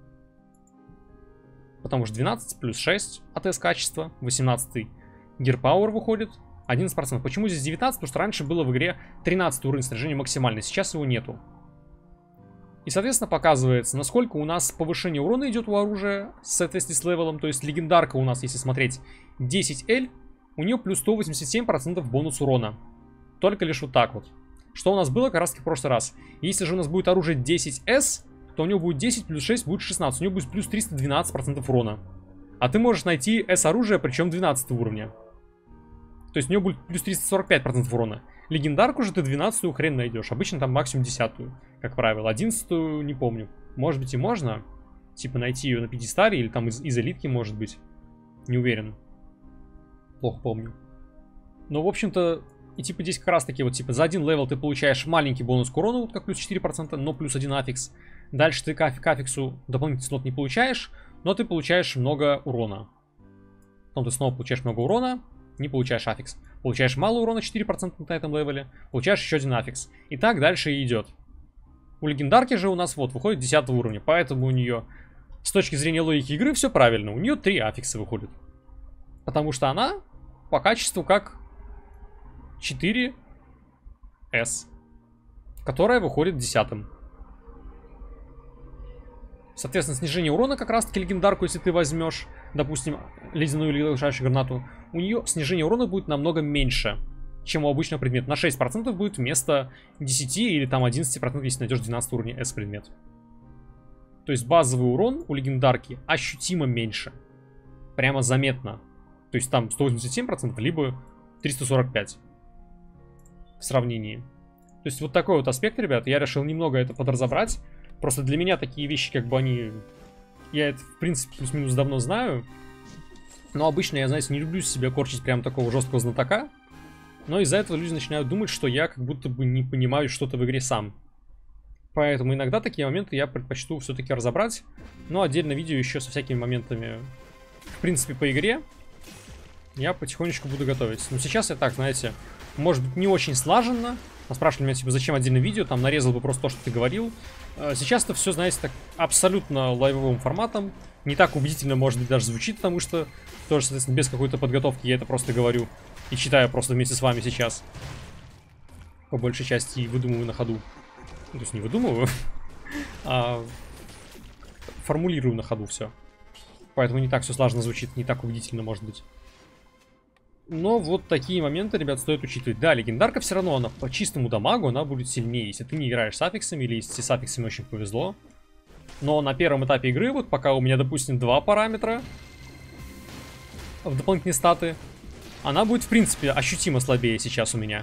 Потому что 12 плюс 6 от S качества, 18 Gear Power выходит, 11%. Почему здесь 19? Потому что раньше было в игре 13 уровень снаряжения максимальный, сейчас его нету. И, соответственно, показывается, насколько у нас повышение урона идет у оружия в соответствии с левелом. То есть легендарка у нас, если смотреть, 10L, у нее плюс 187% бонус урона. Только лишь вот так вот. Что у нас было как раз таки в прошлый раз. Если же у нас будет оружие 10S, то у него будет 10 плюс 6 будет 16. У него будет плюс 312% урона. А ты можешь найти S-оружие, причем 12 уровня. То есть у него будет плюс 345% урона. Легендарку же ты 12-ю хрен найдешь. Обычно там максимум 10-ю, как правило. 11-ю не помню. Может быть и можно. Типа найти ее на пьедестале или там из элитки, может быть. Не уверен. Плохо помню. Но в общем-то... И типа здесь как раз таки вот типа за один левел ты получаешь маленький бонус к урону, вот как плюс 4%, но плюс 1 аффикс. Дальше ты к аффиксу дополнительный слот не получаешь, но ты получаешь много урона. Потом ты снова получаешь много урона, не получаешь аффикс. Получаешь мало урона, 4% на этом левеле, получаешь еще один аффикс. И так дальше и идет. У легендарки же у нас вот выходит 10 уровня, поэтому у нее с точки зрения логики игры все правильно. У нее 3 аффикса выходит. Потому что она по качеству как 4S, которая выходит 10-м. Соответственно, снижение урона как раз-таки легендарку, если ты возьмешь, допустим, ледяную или оглушающую гранату, у нее снижение урона будет намного меньше, чем у обычного предмета. На 6% будет вместо 10 или там 11%, если найдешь 12 уровня S предмет. То есть базовый урон у легендарки ощутимо меньше. Прямо заметно. То есть там 187%, либо 345%. В сравнении. То есть вот такой вот аспект, ребят. Я решил немного это подразобрать. Просто для меня такие вещи, как бы они... Я это, в принципе, плюс-минус давно знаю. Но обычно я, знаете, не люблю себя корчить прям такого жесткого знатока. Но из-за этого люди начинают думать, что я как будто бы не понимаю что-то в игре сам. Поэтому иногда такие моменты я предпочту все-таки разобрать. Но отдельно видео еще со всякими моментами, в принципе, по игре я потихонечку буду готовить. Но сейчас я так, знаете... Может быть, не очень слаженно. Спрашивали меня, типа, зачем отдельное видео, там нарезал бы просто то, что ты говорил. Сейчас это все, знаете, так абсолютно лайвовым форматом. Не так убедительно, может быть, даже звучит, потому что тоже, соответственно, без какой-то подготовки я это просто говорю. И читаю просто вместе с вами сейчас. По большей части выдумываю на ходу. Ну, то есть не выдумываю, а формулирую на ходу все. Поэтому не так все сложно звучит, не так убедительно может быть. Но вот такие моменты, ребят, стоит учитывать. Да, легендарка все равно, она по чистому дамагу, она будет сильнее, если ты не играешь с аффиксами, или если с аффиксами очень повезло. Но на первом этапе игры, вот пока у меня, допустим, 2 параметра в дополнительные статы, она будет, в принципе, ощутимо слабее сейчас у меня.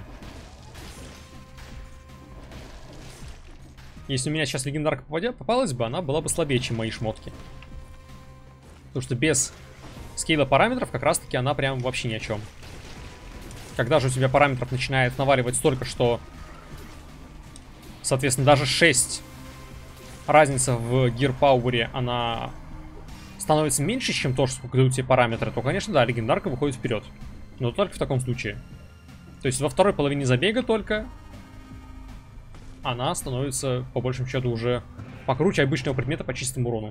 Если у меня сейчас легендарка попалась бы, она была бы слабее, чем мои шмотки. Потому что без скейла параметров как раз-таки она прям вообще ни о чем. Когда же у тебя параметров начинает наваливать столько, что, соответственно, даже 6 разница в гир-пауэре, она становится меньше, чем то, сколько дают тебе параметры, то, конечно, да, легендарка выходит вперед. Но только в таком случае. То есть во второй половине забега только она становится, по большему счету, уже покруче обычного предмета по чистому урону.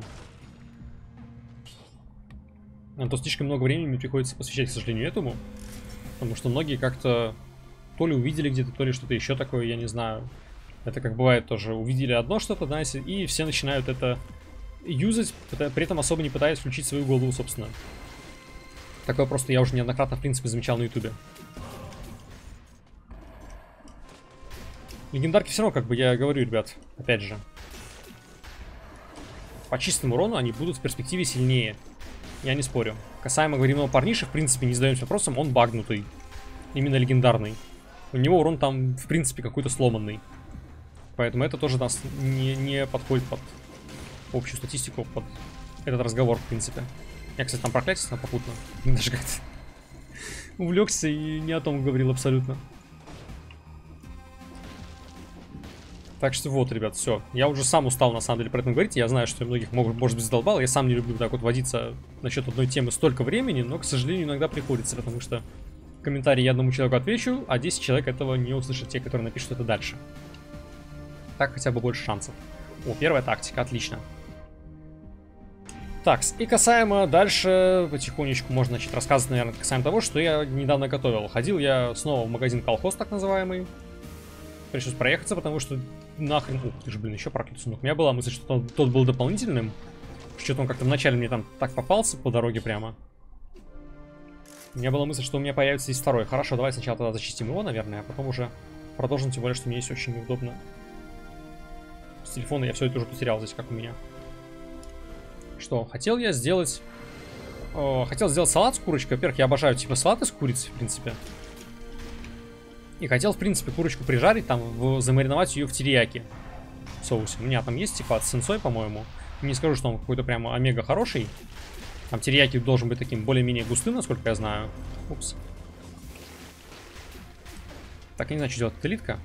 А то слишком много времени мне приходится посвящать, к сожалению, этому. Потому что многие как-то то ли увидели где-то, то ли что-то еще такое, я не знаю. Это как бывает тоже. Увидели одно что-то, знаете, и все начинают это юзать, при этом особо не пытаясь включить свою голову, собственно. Такое просто я уже неоднократно, в принципе, замечал на ютубе. Легендарки все равно, как бы я говорю, ребят, опять же. По чистому урону они будут в перспективе сильнее. Я не спорю. Касаемо говоримого парниша, в принципе, не задаемся вопросом, он багнутый. Именно легендарный. У него урон там, в принципе, какой-то сломанный. Поэтому это тоже нас не подходит под общую статистику, под этот разговор, в принципе. Я, кстати, там проклятие попутно. Даже как-то увлекся и не о том говорил абсолютно. Так что вот, ребят, все. Я уже сам устал, на самом деле, про это говорить. Я знаю, что многих, может быть, задолбало. Я сам не люблю так вот водиться насчет одной темы столько времени, но, к сожалению, иногда приходится, потому что в комментарии я одному человеку отвечу, а 10 человек этого не услышат, те, которые напишут это дальше. Так хотя бы больше шансов. О, первая тактика, отлично. Так, и касаемо дальше, потихонечку можно, значит, рассказывать, наверное, касаемо того, что я недавно готовил. Ходил я снова в магазин колхоз, так называемый. Пришлось проехаться, потому что нахрен... Ух ты же, блин, еще проклятый сундук. У меня была мысль, что тот был дополнительным. Что-то он как-то вначале мне там так попался по дороге прямо. У меня была мысль, что у меня появится здесь второй. Хорошо, давай сначала тогда зачистим его, наверное, а потом уже продолжим, тем более, что мне здесь очень неудобно. С телефона я все это уже потерял здесь, как у меня. Что, хотел я сделать... хотел сделать салат с курочкой. Во-первых, я обожаю типа салаты с курицей, в принципе. И хотел, в принципе, курочку прижарить, там, замариновать ее в терияки соусе. У меня там есть, типа, от сенсой, по-моему. Не скажу, что он какой-то прямо омега хороший. Там терияки должен быть таким более-менее густым, насколько я знаю. Упс. Так, я не знаю, что делать. Это элитка.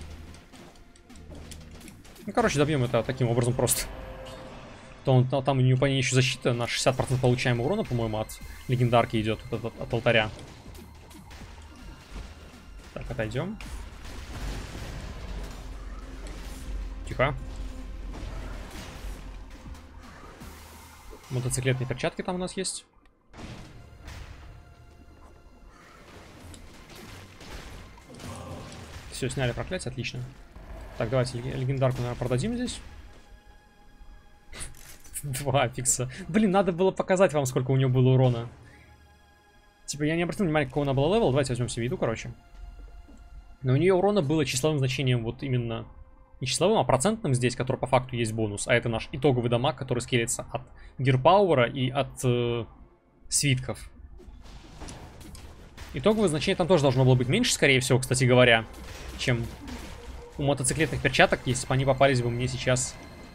Ну, короче, добьем это таким образом просто. Там у нее по ней еще защита на 60% получаемого урона, по-моему, от легендарки идет, от алтаря. Так, отойдем. Тихо. Мотоциклетные перчатки там у нас есть. Все, сняли проклятие, отлично. Так, давайте легендарку, наверное, продадим здесь. 2 аффикса. Блин, надо было показать вам, сколько у нее было урона. Типа, я не обратил внимания, какого она была левел. Давайте возьмем себе еду, короче. Но у нее урона было числовым значением, вот именно не числовым, а процентным здесь, который по факту есть бонус. А это наш итоговый дамаг, который скелется от гирпауэра и от свитков. Итоговое значение там тоже должно было быть меньше, скорее всего, кстати говоря, чем у мотоциклетных перчаток, если бы они попались бы мне сейчас...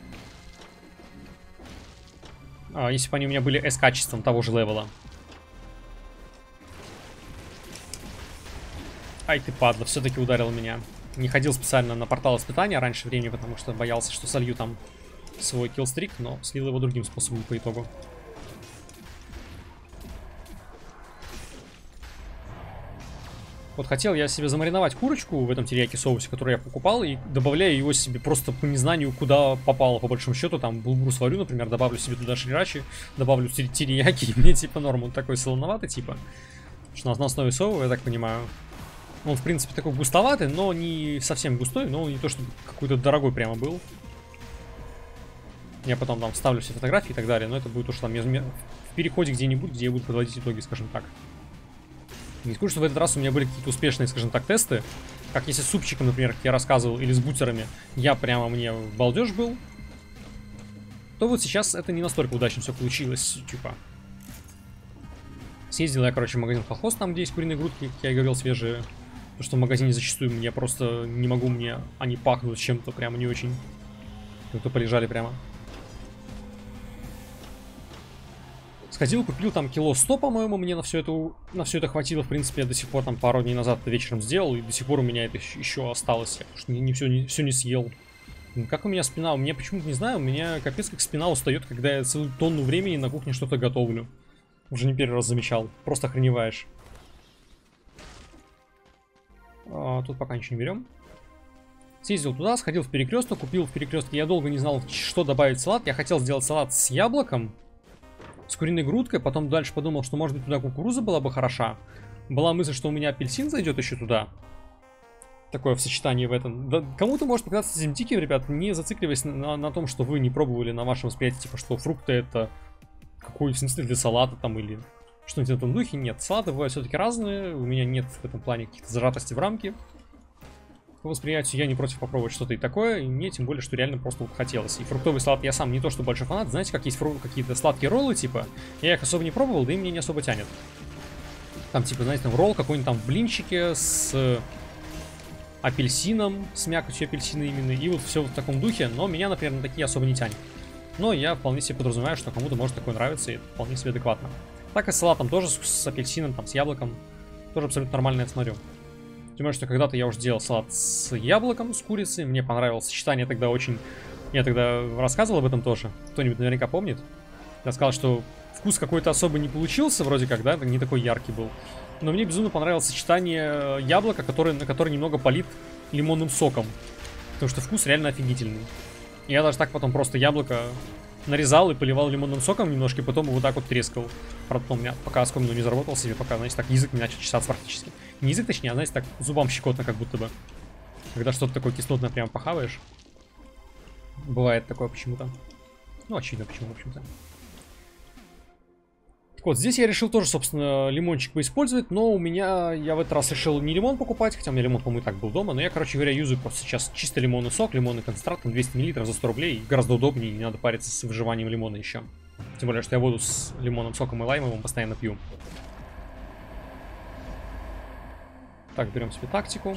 если бы они у меня были S-качеством того же левела. Ай ты падла, все-таки ударил меня. Не ходил специально на портал испытания раньше времени, потому что боялся, что солью там свой киллстрик, но слил его другим способом по итогу. Вот хотел я себе замариновать курочку в этом терияки соусе, который я покупал, и добавляю его себе просто по незнанию, куда попало, по большому счету. Там булгур сварю, например, добавлю себе туда шрирачи, добавлю терияки, и мне типа норм. Он такой солоноватый, типа. Что на основе соевого, я так понимаю. Он, в принципе, такой густоватый, но не совсем густой, но не то, чтобы какой-то дорогой прямо был. Я потом там вставлю все фотографии и так далее, но это будет уж там в переходе где-нибудь, где я буду подводить итоги, скажем так. Не скажу, что в этот раз у меня были какие-то успешные, скажем так, тесты. Как если с супчиком, например, как я рассказывал, или с бутерами, я прямо мне балдеж был. То вот сейчас это не настолько удачно все получилось, типа. Съездил я, короче, в магазин «Колхоз», там, где есть куриные грудки, как я и говорил, свежие. Потому что в магазине зачастую мне просто не могу, они пахнут чем-то прямо не очень. Как-то полежали прямо. Сходил, купил там кило 100, по-моему, мне на все это хватило. В принципе, я до сих пор там пару дней назад вечером сделал, и до сих пор у меня это еще осталось. Потому что все не съел. Как у меня спина? У меня почему-то, не знаю, у меня капец как спина устает, когда я целую тонну времени на кухне что-то готовлю. Уже не первый раз замечал. Просто охреневаешь. Тут пока ничего не берем. Съездил туда, сходил в перекресток, купил в перекрестке. Я долго не знал, что добавить в салат. Я хотел сделать салат с яблоком, с куриной грудкой. Потом дальше подумал, что может быть туда кукуруза была бы хороша. Была мысль, что у меня апельсин зайдет еще туда. Такое в сочетании в этом. Да, кому-то может показаться этим диким, ребят. Не зацикливаясь на том, что вы не пробовали на вашем восприятии, типа, что фрукты это какой, в смысле, для салата там или что-нибудь в этом духе. Нет, салаты бывают все-таки разные. У меня нет в этом плане каких-то зажатостей в рамки. По восприятию я не против попробовать что-то и такое. И мне тем более, что реально просто вот хотелось. И фруктовый салат я сам не то что большой фанат. Знаете, как есть какие-то сладкие роллы, типа. Я их особо не пробовал, да и мне не особо тянет. Там, типа, знаете, там ролл какой-нибудь там в блинчике с апельсином, с мякотью апельсина именно. И вот все в таком духе. Но меня, например, на такие особо не тянет. Но я вполне себе подразумеваю, что кому-то может такое нравиться, и это вполне себе адекватно. Так и с салатом тоже, с апельсином, там, с яблоком. Тоже абсолютно нормально я смотрю. Тем более, что когда-то я уже делал салат с яблоком, с курицей. Мне понравилось сочетание тогда очень... Я тогда рассказывал об этом тоже. Кто-нибудь наверняка помнит. Я сказал, что вкус какой-то особо не получился, вроде как, да, не такой яркий был. Но мне безумно понравилось сочетание яблока, на которое немного полит лимонным соком. Потому что вкус реально офигительный. Я даже так потом просто яблоко нарезал и поливал лимонным соком немножко, и потом вот так вот трескал. Правда, потом у меня пока оскомину не заработал себе, пока, знаете, так язык не начал чесаться практически. Не язык, точнее, а, знаете, так зубам щекотно как будто бы. Когда что-то такое кислотное прям похаваешь. Бывает такое почему-то. Ну, очевидно, почему, в общем-то. Так вот, здесь я решил тоже, собственно, лимончик поиспользовать, но я в этот раз решил не лимон покупать, хотя у меня лимон, по-моему, и так был дома, но я, короче говоря, юзаю просто сейчас чисто лимонный сок, лимонный концентрат, на 200 мл за 100 рублей, гораздо удобнее, не надо париться с выживанием лимона еще. Тем более, что я воду с лимонным соком и лаймовым постоянно пью. Так, берем себе тактику.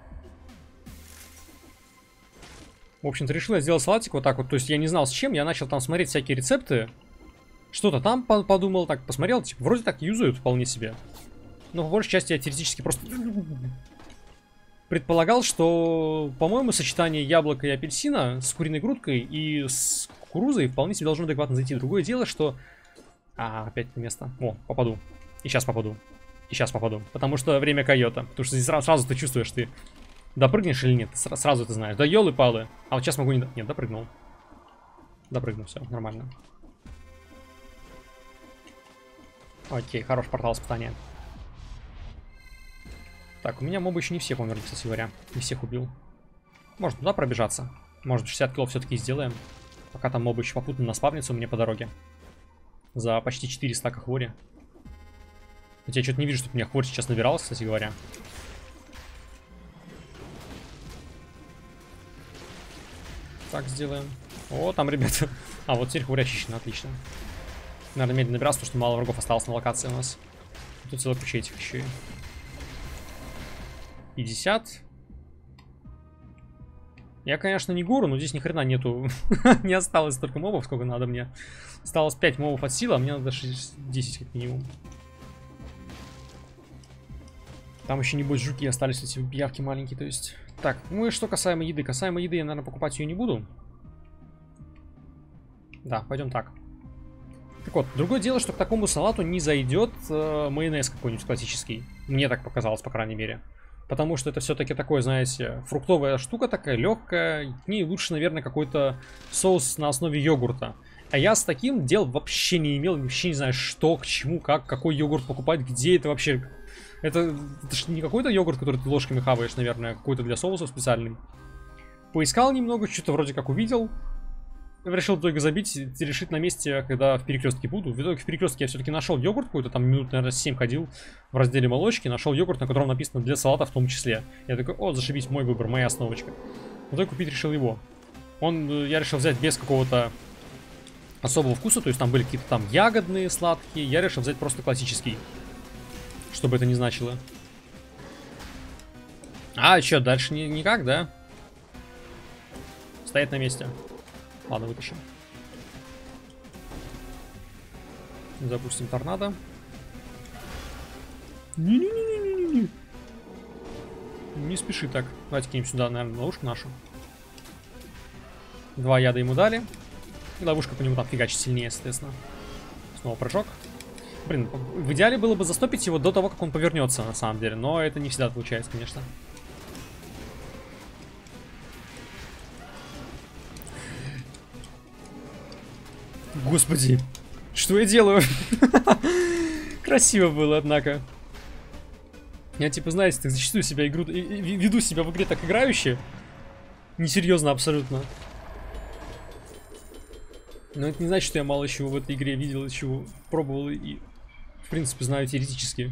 В общем-то, решил я сделать салатик вот так вот, то есть я не знал с чем, я начал там смотреть всякие рецепты. Что-то там подумал, так посмотрел, типа, вроде так юзают вполне себе. Но по большей части я теоретически просто предполагал, что, по-моему, сочетание яблока и апельсина с куриной грудкой и с кукурузой вполне себе должно адекватно зайти. Другое дело, что... опять это место. О, попаду. И сейчас попаду. И сейчас попаду. Потому что время койота. Потому что здесь сразу ты чувствуешь, ты допрыгнешь или нет. Сразу ты знаешь. Да елы-палы. А вот сейчас могу не... Нет, допрыгнул. Допрыгнул, все, нормально. Окей, хороший портал испытания. Так, у меня мобы еще не все померли, кстати говоря. Не всех убил. Можно туда пробежаться. Может, 60 кило все-таки сделаем. Пока там мобы еще попутно наспавнятся у меня по дороге. За почти 4 стака хвори. Хотя я что-то не вижу, чтобы у меня хворь сейчас набиралась, кстати говоря. Так сделаем. О, там, ребята. Вот теперь хворь очищена, отлично. Наверное, медленно набираться, потому что мало врагов осталось на локации у нас. Тут целая куча этих еще и. 50. Я, конечно, не гуру, но здесь ни хрена нету. Не осталось столько мобов, сколько надо мне. Осталось 5 мобов от силы, а мне надо 10 как минимум. Там еще, небось, жуки остались, эти пиявки маленькие, то есть. Так, ну и что касаемо еды? Касаемо еды я, наверное, покупать ее не буду. Да, пойдем так. Так вот, другое дело, что к такому салату не зайдет майонез какой-нибудь классический. Мне так показалось, по крайней мере. Потому что это все-таки такое, знаете, фруктовая штука такая, легкая. К ней лучше, наверное, какой-то соус на основе йогурта. А я с таким дел вообще не имел, вообще не знаю, что, к чему, как, какой йогурт покупать, где это вообще. Это же не какой-то йогурт, который ты ложками хаваешь, наверное, а какой-то для соуса специальный. Поискал немного, что-то вроде как увидел. решил в итоге забить и решить на месте, когда в перекрестке буду. В итоге в перекрестке я все-таки нашел йогурт какой-то, там минут, наверное, 7 ходил в разделе молочки, нашел йогурт, на котором написано для салата в том числе. Я такой, о, зашибись, мой выбор, моя основочка. В итоге купить решил его. Я решил взять без какого-то особого вкуса, то есть там были какие-то там ягодные, сладкие. Я решил взять просто классический, что бы это ни значило. А, что, дальше никак, да? Стоять на месте. Ладно, вытащим. Запустим торнадо. Не-не-не-не-не-не. Не спеши так. Давайте кинем сюда, наверное, ловушку нашу. 2 яда ему дали. И ловушка по нему там фигачит сильнее, соответственно. Снова прыжок. Блин, в идеале было бы застопить его до того, как он повернется, на самом деле. Но это не всегда получается, конечно. Господи, что я делаю? Красиво было, однако. Я, типа, знаете, так зачастую себя веду себя в игре так играюще. Несерьезно абсолютно. Но это не значит, что я мало чего в этой игре видел, чего пробовал и, в принципе, знаю теоретически.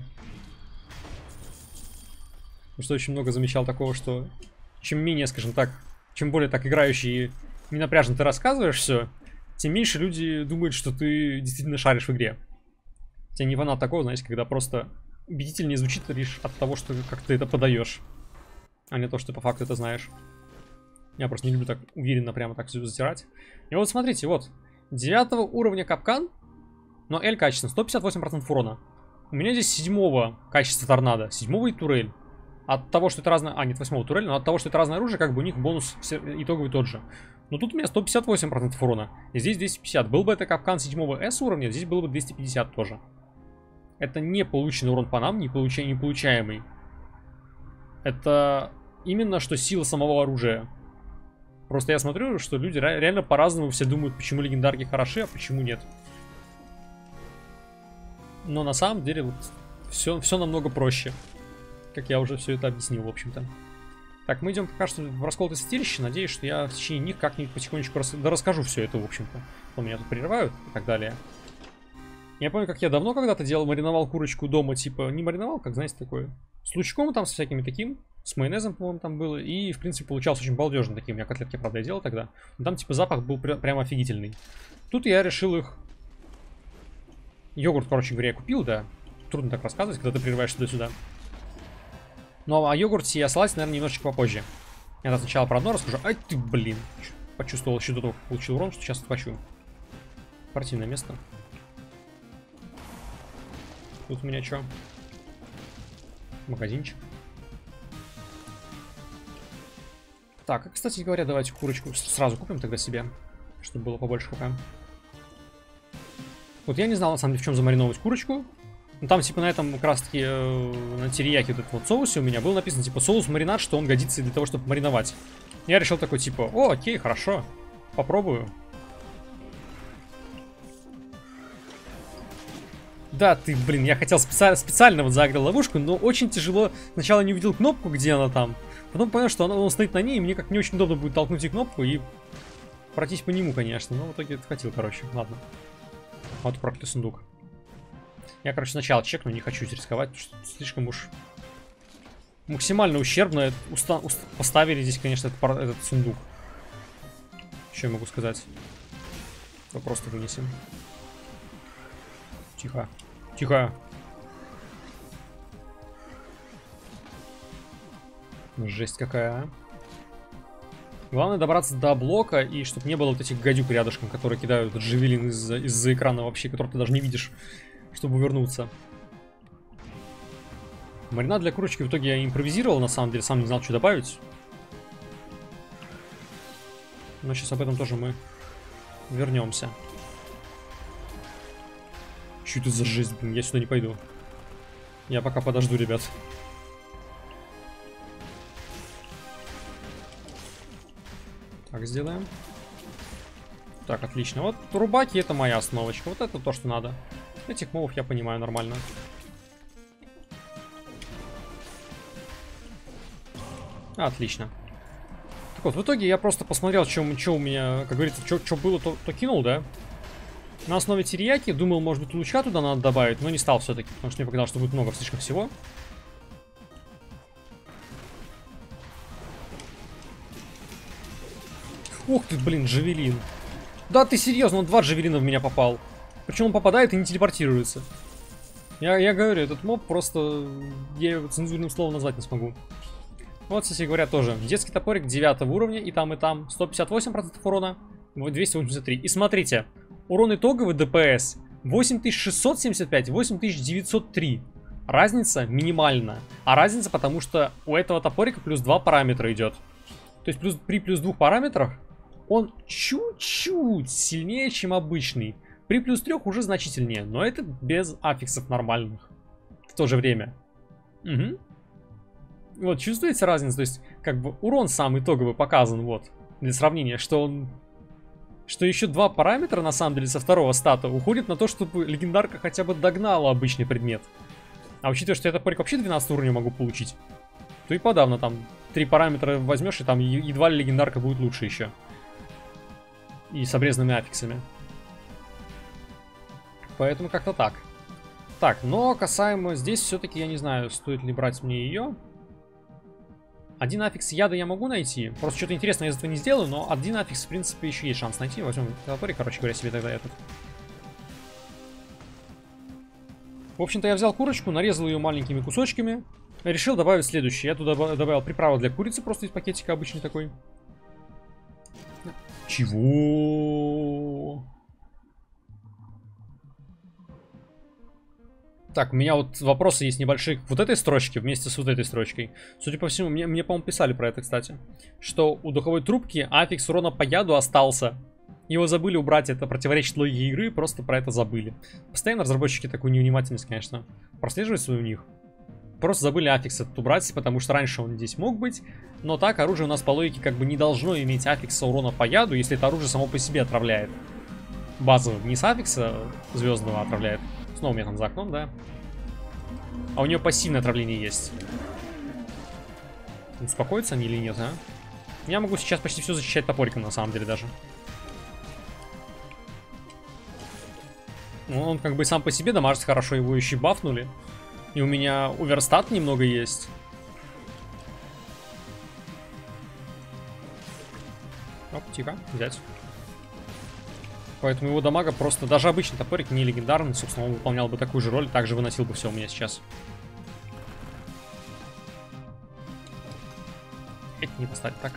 Потому что очень много замечал такого, что чем менее, скажем так, чем более так играющий и ненапряжно ты рассказываешь все, тем меньше люди думают, что ты действительно шаришь в игре. Я не фанат такого, знаете, когда просто убедительнее звучит лишь от того, что как ты это подаешь, а не то, что ты по факту это знаешь. Я просто не люблю так уверенно прямо так все затирать. И вот смотрите, вот. 9 уровня капкан, но L качественно, 158% урона. У меня здесь 7 качества торнадо, 7 и турель. От того, что это разное... А, нет, 8 турель, но от того, что это разное оружие, как бы у них бонус итоговый тот же. Но тут у меня 158% урона, и здесь 250. Был бы это капкан 7 S уровня, здесь было бы 250 тоже. Это не полученный урон по нам, не получаемый. Это именно что сила самого оружия. Просто я смотрю, что люди реально по-разному все думают, почему легендарки хороши, а почему нет. Но на самом деле вот все намного проще. Как я уже все это объяснил, в общем-то. Так, мы идем пока что в расколотое святилище. Надеюсь, что я в течение них как-нибудь потихонечку расскажу все это, в общем-то. Потом меня тут прерывают и так далее. Я помню, как я давно когда-то делал, мариновал курочку дома, типа, не мариновал, как, знаете, такое, с лучком там, со всякими таким, с майонезом, по-моему, там было, и, в принципе, получался очень балдежно такие, у меня котлетки, правда, я делал тогда, но там, типа, запах был прям офигительный. Тут я решил их, йогурт, короче говоря, я купил, да, трудно так рассказывать, когда ты прерываешь туда-сюда. Ну, а йогурте я салате, наверное, немножечко попозже. Я сначала про одно расскажу, ай ты, блин, почувствовал еще до того, как получил урон, что сейчас отхвачу. Спортивное место. Тут у меня что? Магазинчик. Так, кстати говоря, давайте курочку сразу купим тогда себе, чтобы было побольше хп. Вот я не знал, на самом деле, в чем замариновать курочку. Ну, там, типа, на этом как раз-таки, на терияке вот этот вот соусе у меня было написано, типа, соус-маринад, что он годится для того, чтобы мариновать. Я решил такой, типа, о, окей, хорошо, попробую. Да, ты, блин, я хотел специально вот загрел ловушку, но очень тяжело. Сначала не увидел кнопку, где она там. Потом понял, что он стоит на ней, и мне как не очень удобно будет толкнуть и кнопку и пройтись по нему, конечно. Но в итоге отхватил, короче. Ладно. Вот проклятый сундук. Я, короче, сначала чекну, не хочу рисковать, потому что слишком уж максимально ущербно поставили здесь, конечно, этот сундук. Что я могу сказать? То просто вынесем. Тихо. Тихо. Жесть какая, а. Главное добраться до блока, и чтобы не было вот этих гадюк рядышком, которые кидают джавелин из-за экрана вообще, который ты даже не видишь, чтобы вернуться. Маринад для курочки в итоге я импровизировал, на самом деле, сам не знал, что добавить. Но сейчас об этом тоже мы вернемся. Что это за жесть, блин, я сюда не пойду. Я пока подожду, ребят. Так, сделаем. Так, отлично. Вот рубаки — это моя основочка. Вот это то, что надо. Этих мобов я понимаю нормально. Отлично. Так вот, в итоге я просто посмотрел, что у меня, как говорится, что было, то кинул, да? На основе терияки, думал, может быть, лучка туда надо добавить, но не стал все-таки, потому что мне показалось, что будет много слишком всего. Ух ты, блин, джавелин. Да ты серьезно, он 2 джавелина в меня попал. Причем он попадает и не телепортируется. Я говорю, этот моб просто... Я его цензурным словом назвать не смогу. Вот, кстати говоря, тоже. Детский топорик 9 уровня, и там, и там. 158% урона, 283. И смотрите, урон итоговый ДПС 8675, 8903. Разница минимальна. А разница потому, что у этого топорика плюс 2 параметра идет. То есть при плюс 2 параметрах он чуть-чуть сильнее, чем обычный. При плюс 3 уже значительнее, но это без аффиксов нормальных. В то же время. Угу. Вот, чувствуете разницу? То есть, как бы, урон сам итоговый показан, вот, для сравнения, что он... Что еще 2 параметра, на самом деле, со второго стата уходит на то, чтобы легендарка хотя бы догнала обычный предмет. А учитывая, что я топорик вообще 12 уровня могу получить, то и подавно там 3 параметра возьмешь, и там едва ли легендарка будет лучше еще. И с обрезанными аффиксами. Поэтому как-то так. Так, но касаемо здесь все-таки я не знаю, стоит ли брать мне ее. Один аффикс яда я могу найти. Просто что-то интересное я из этого не сделаю, но один аффикс, в принципе, еще есть шанс найти. Возьмем топорик, короче говоря, себе тогда этот. В общем-то, я взял курочку, нарезал ее маленькими кусочками. Решил добавить следующее. Я туда добавил приправу для курицы, просто из пакетика обычный такой. Чего? Так, у меня вот вопросы есть небольшие к вот этой строчке вместе с вот этой строчкой. Судя по всему, мне по-моему, писали про это, кстати. Что у духовой трубки аффикс урона по яду остался. Его забыли убрать, это противоречит логике игры, просто про это забыли. Постоянно разработчики такую невнимательность, конечно, прослеживаются у них. Просто забыли аффикс этот убрать, потому что раньше он здесь мог быть. Но так, оружие у нас по логике как бы не должно иметь аффикса урона по яду, если это оружие само по себе отравляет. Базовый, не с аффикса звездного отравляет. Снова у меня там за окном, да. А у нее пассивное отравление есть. Успокоятся они или нет, а? Я могу сейчас почти все защищать топориком, на самом деле, даже. Он как бы сам по себе дамажит хорошо, его еще бафнули. И у меня оверстат немного есть. Оп, тихо, взять. Поэтому его дамага просто... Даже обычный топорик не легендарный. Собственно, он выполнял бы такую же роль. Также выносил бы все у меня сейчас. Это не поставить так.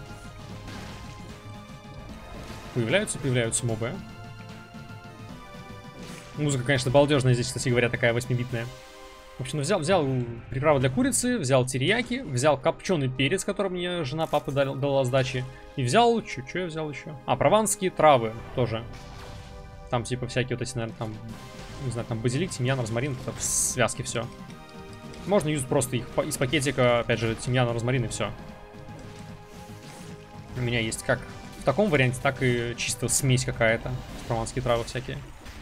Появляются мобы. Музыка, конечно, балдежная здесь, кстати говоря, такая 8-битная. В общем, взял приправу для курицы, взял терияки, взял копченый перец, который мне жена папы дала сдачи. И взял, что я взял еще? А, прованские травы тоже. Там типа всякие вот эти, наверное, там, не знаю, там базилик, тимьян, розмарин, это в связке все. Можно юзать просто их из пакетика, опять же, тимьян, розмарин и все. У меня есть как в таком варианте, так и чисто смесь какая-то. Прованские травы всякие.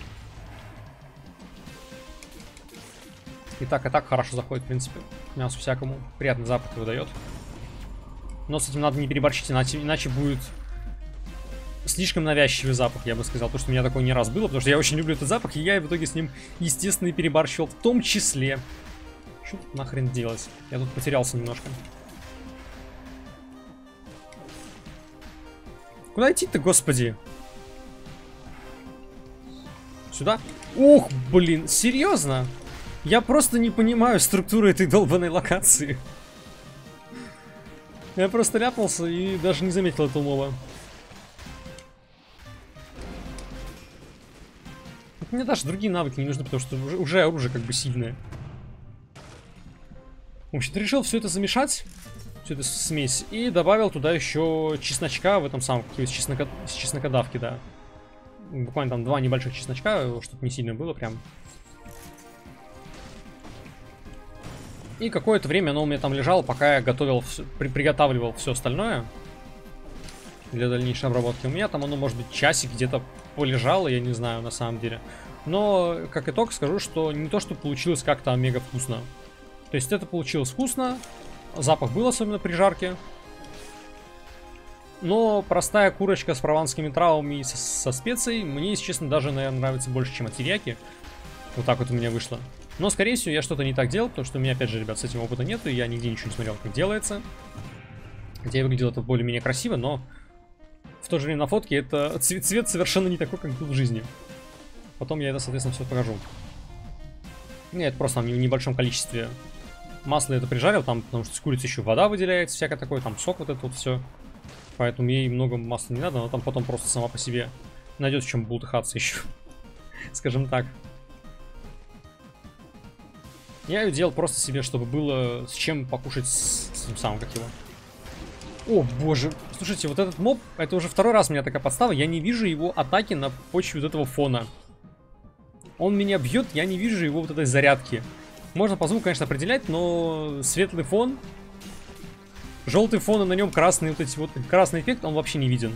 И так хорошо заходит, в принципе. Мясу всякому. Приятный запах выдает. Но с этим надо не переборщить, иначе будет слишком навязчивый запах, я бы сказал. Потому что у меня такое не раз было, потому что я очень люблю этот запах, и я в итоге с ним, естественно, и переборщил. В том числе. Что тут нахрен делать? Я тут потерялся немножко. Куда идти-то, господи? Сюда? Ух, блин, серьезно? Я просто не понимаю структуру этой долбанной локации. Я просто ляпнулся и даже не заметил этого моба. Мне даже другие навыки не нужны, потому что уже оружие как бы сильное. В общем-то, решил все это замешать, всю эту смесь, и добавил туда еще чесночка в этом самом, какие-то чеснокодавки, да. Буквально там 2 небольших чесночка, чтобы не сильно было прям. И какое-то время оно у меня там лежало, пока я готовил, приготавливал все остальное для дальнейшей обработки. У меня там оно, может быть, часик где-то полежало, я не знаю, на самом деле. Но, как итог, скажу, что не то, что получилось как-то мега вкусно. То есть это получилось вкусно, запах был, особенно при жарке. Но простая курочка с прованскими травами и со специей мне, если честно, даже, наверное, нравится больше, чем от терияки. Вот так вот у меня вышло. Но, скорее всего, я что-то не так делал, потому что у меня, опять же, ребят, с этим опыта нет, и я нигде ничего не смотрел, как делается. Хотя выглядело это более-менее красиво, но в то же время на фотке это цвет совершенно не такой, как тут в жизни. Потом я это, соответственно, все покажу. Нет, это просто там в небольшом количестве масла это прижарил, там, потому что с курицы еще вода выделяется, всякое такое, там сок вот это вот все. Поэтому ей много масла не надо, но там потом просто сама по себе найдет в чем бултыхаться еще. Скажем так. Я ее делал просто себе, чтобы было с чем покушать с тем самым, как его. О, боже. Слушайте, вот этот моб, это уже второй раз у меня такая подстава. Я не вижу его атаки на почве вот этого фона. Он меня бьет, я не вижу его вот этой зарядки. Можно по звуку, конечно, определять, но светлый фон, желтый фон, и на нем красный, вот эти вот красный эффект, он вообще не виден.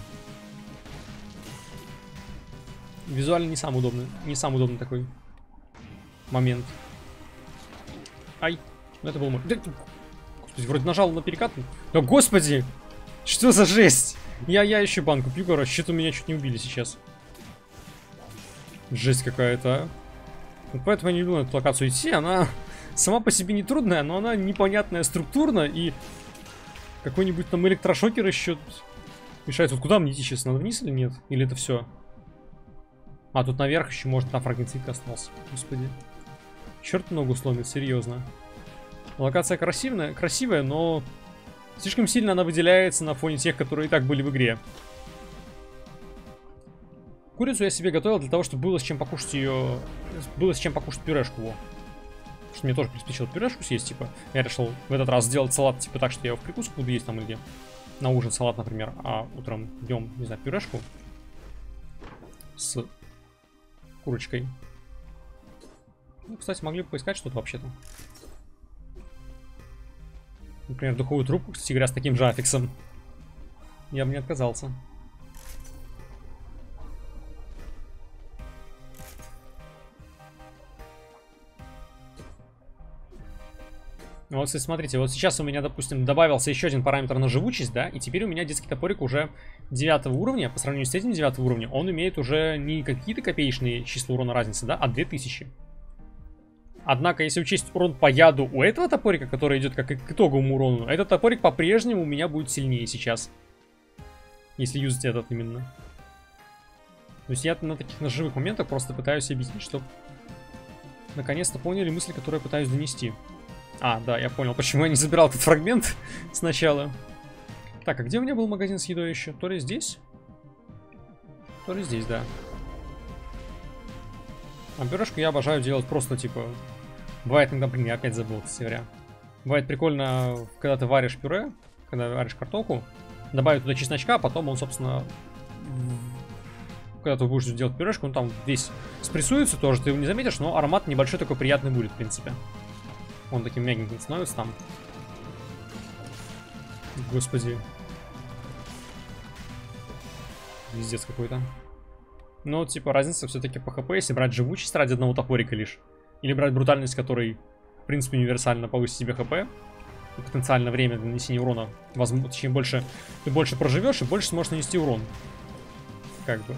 Визуально не самый удобный такой момент. Ай, ну это был мой... Да, господи, вроде нажал на перекат. Да господи, что за жесть? Я еще банку пью, короче, что-то меня чуть не убили сейчас. Жесть какая-то, а. Вот поэтому я не люблю на эту локацию идти, она сама по себе не трудная, но она непонятная структурно, и какой-нибудь там электрошокер еще мешает. Вот куда мне идти сейчас, надо вниз или нет? Или это все? А, тут наверх еще, может, там фрагмент цветка остался. Господи. Черт ногу сломит, серьезно. Локация красивая, но слишком сильно она выделяется на фоне тех, которые и так были в игре. Курицу я себе готовил для того, чтобы было с чем покушать ее... Было с чем покушать пюрешку, во. Потому что мне тоже приспичило пюрешку съесть, типа. Я решил в этот раз сделать салат, типа, так, что я его в прикуску буду есть там или где. На ужин салат, например, а утром днем, не знаю, пюрешку. С курочкой. Ну, кстати, могли бы поискать что-то вообще-то. Например, духовую трубку, кстати говоря, с таким же аффиксом. Я бы не отказался. Вот, смотрите, вот сейчас у меня, допустим, добавился еще один параметр на живучесть, да, и теперь у меня детский топорик уже 9 уровня, по сравнению с этим 9 уровня, он имеет уже не какие-то копеечные числа урона разницы, да, а 2000. Однако, если учесть урон по яду у этого топорика, который идет как к итоговому урону, этот топорик по-прежнему у меня будет сильнее сейчас. Если юзать этот именно. То есть я на таких ножевых моментах просто пытаюсь объяснить, чтобы наконец-то поняли мысли, которые я пытаюсь донести. А, да, я понял, почему я не забирал этот фрагмент сначала. Так, а где у меня был магазин с едой еще? То ли здесь? То ли здесь, да. А пюрешку я обожаю делать просто, типа... Бывает иногда, блин, я опять забыл, кстати говоря. Бывает прикольно, когда ты варишь пюре, когда варишь картоху, добавить туда чесночка, а потом он, собственно... Когда ты будешь делать пюрешку, он там весь спрессуется тоже, ты его не заметишь, но аромат небольшой такой приятный будет, в принципе. Он таким мягеньким становится там. Господи. Пиздец какой-то. Но, типа, разница все-таки по хп, если брать живучесть ради одного топорика лишь. Или брать брутальность, который, в принципе, универсально повысит себе хп. И потенциально время для нанесения урона. Возможно, точнее, ты больше проживешь и больше сможешь нанести урон. Как бы.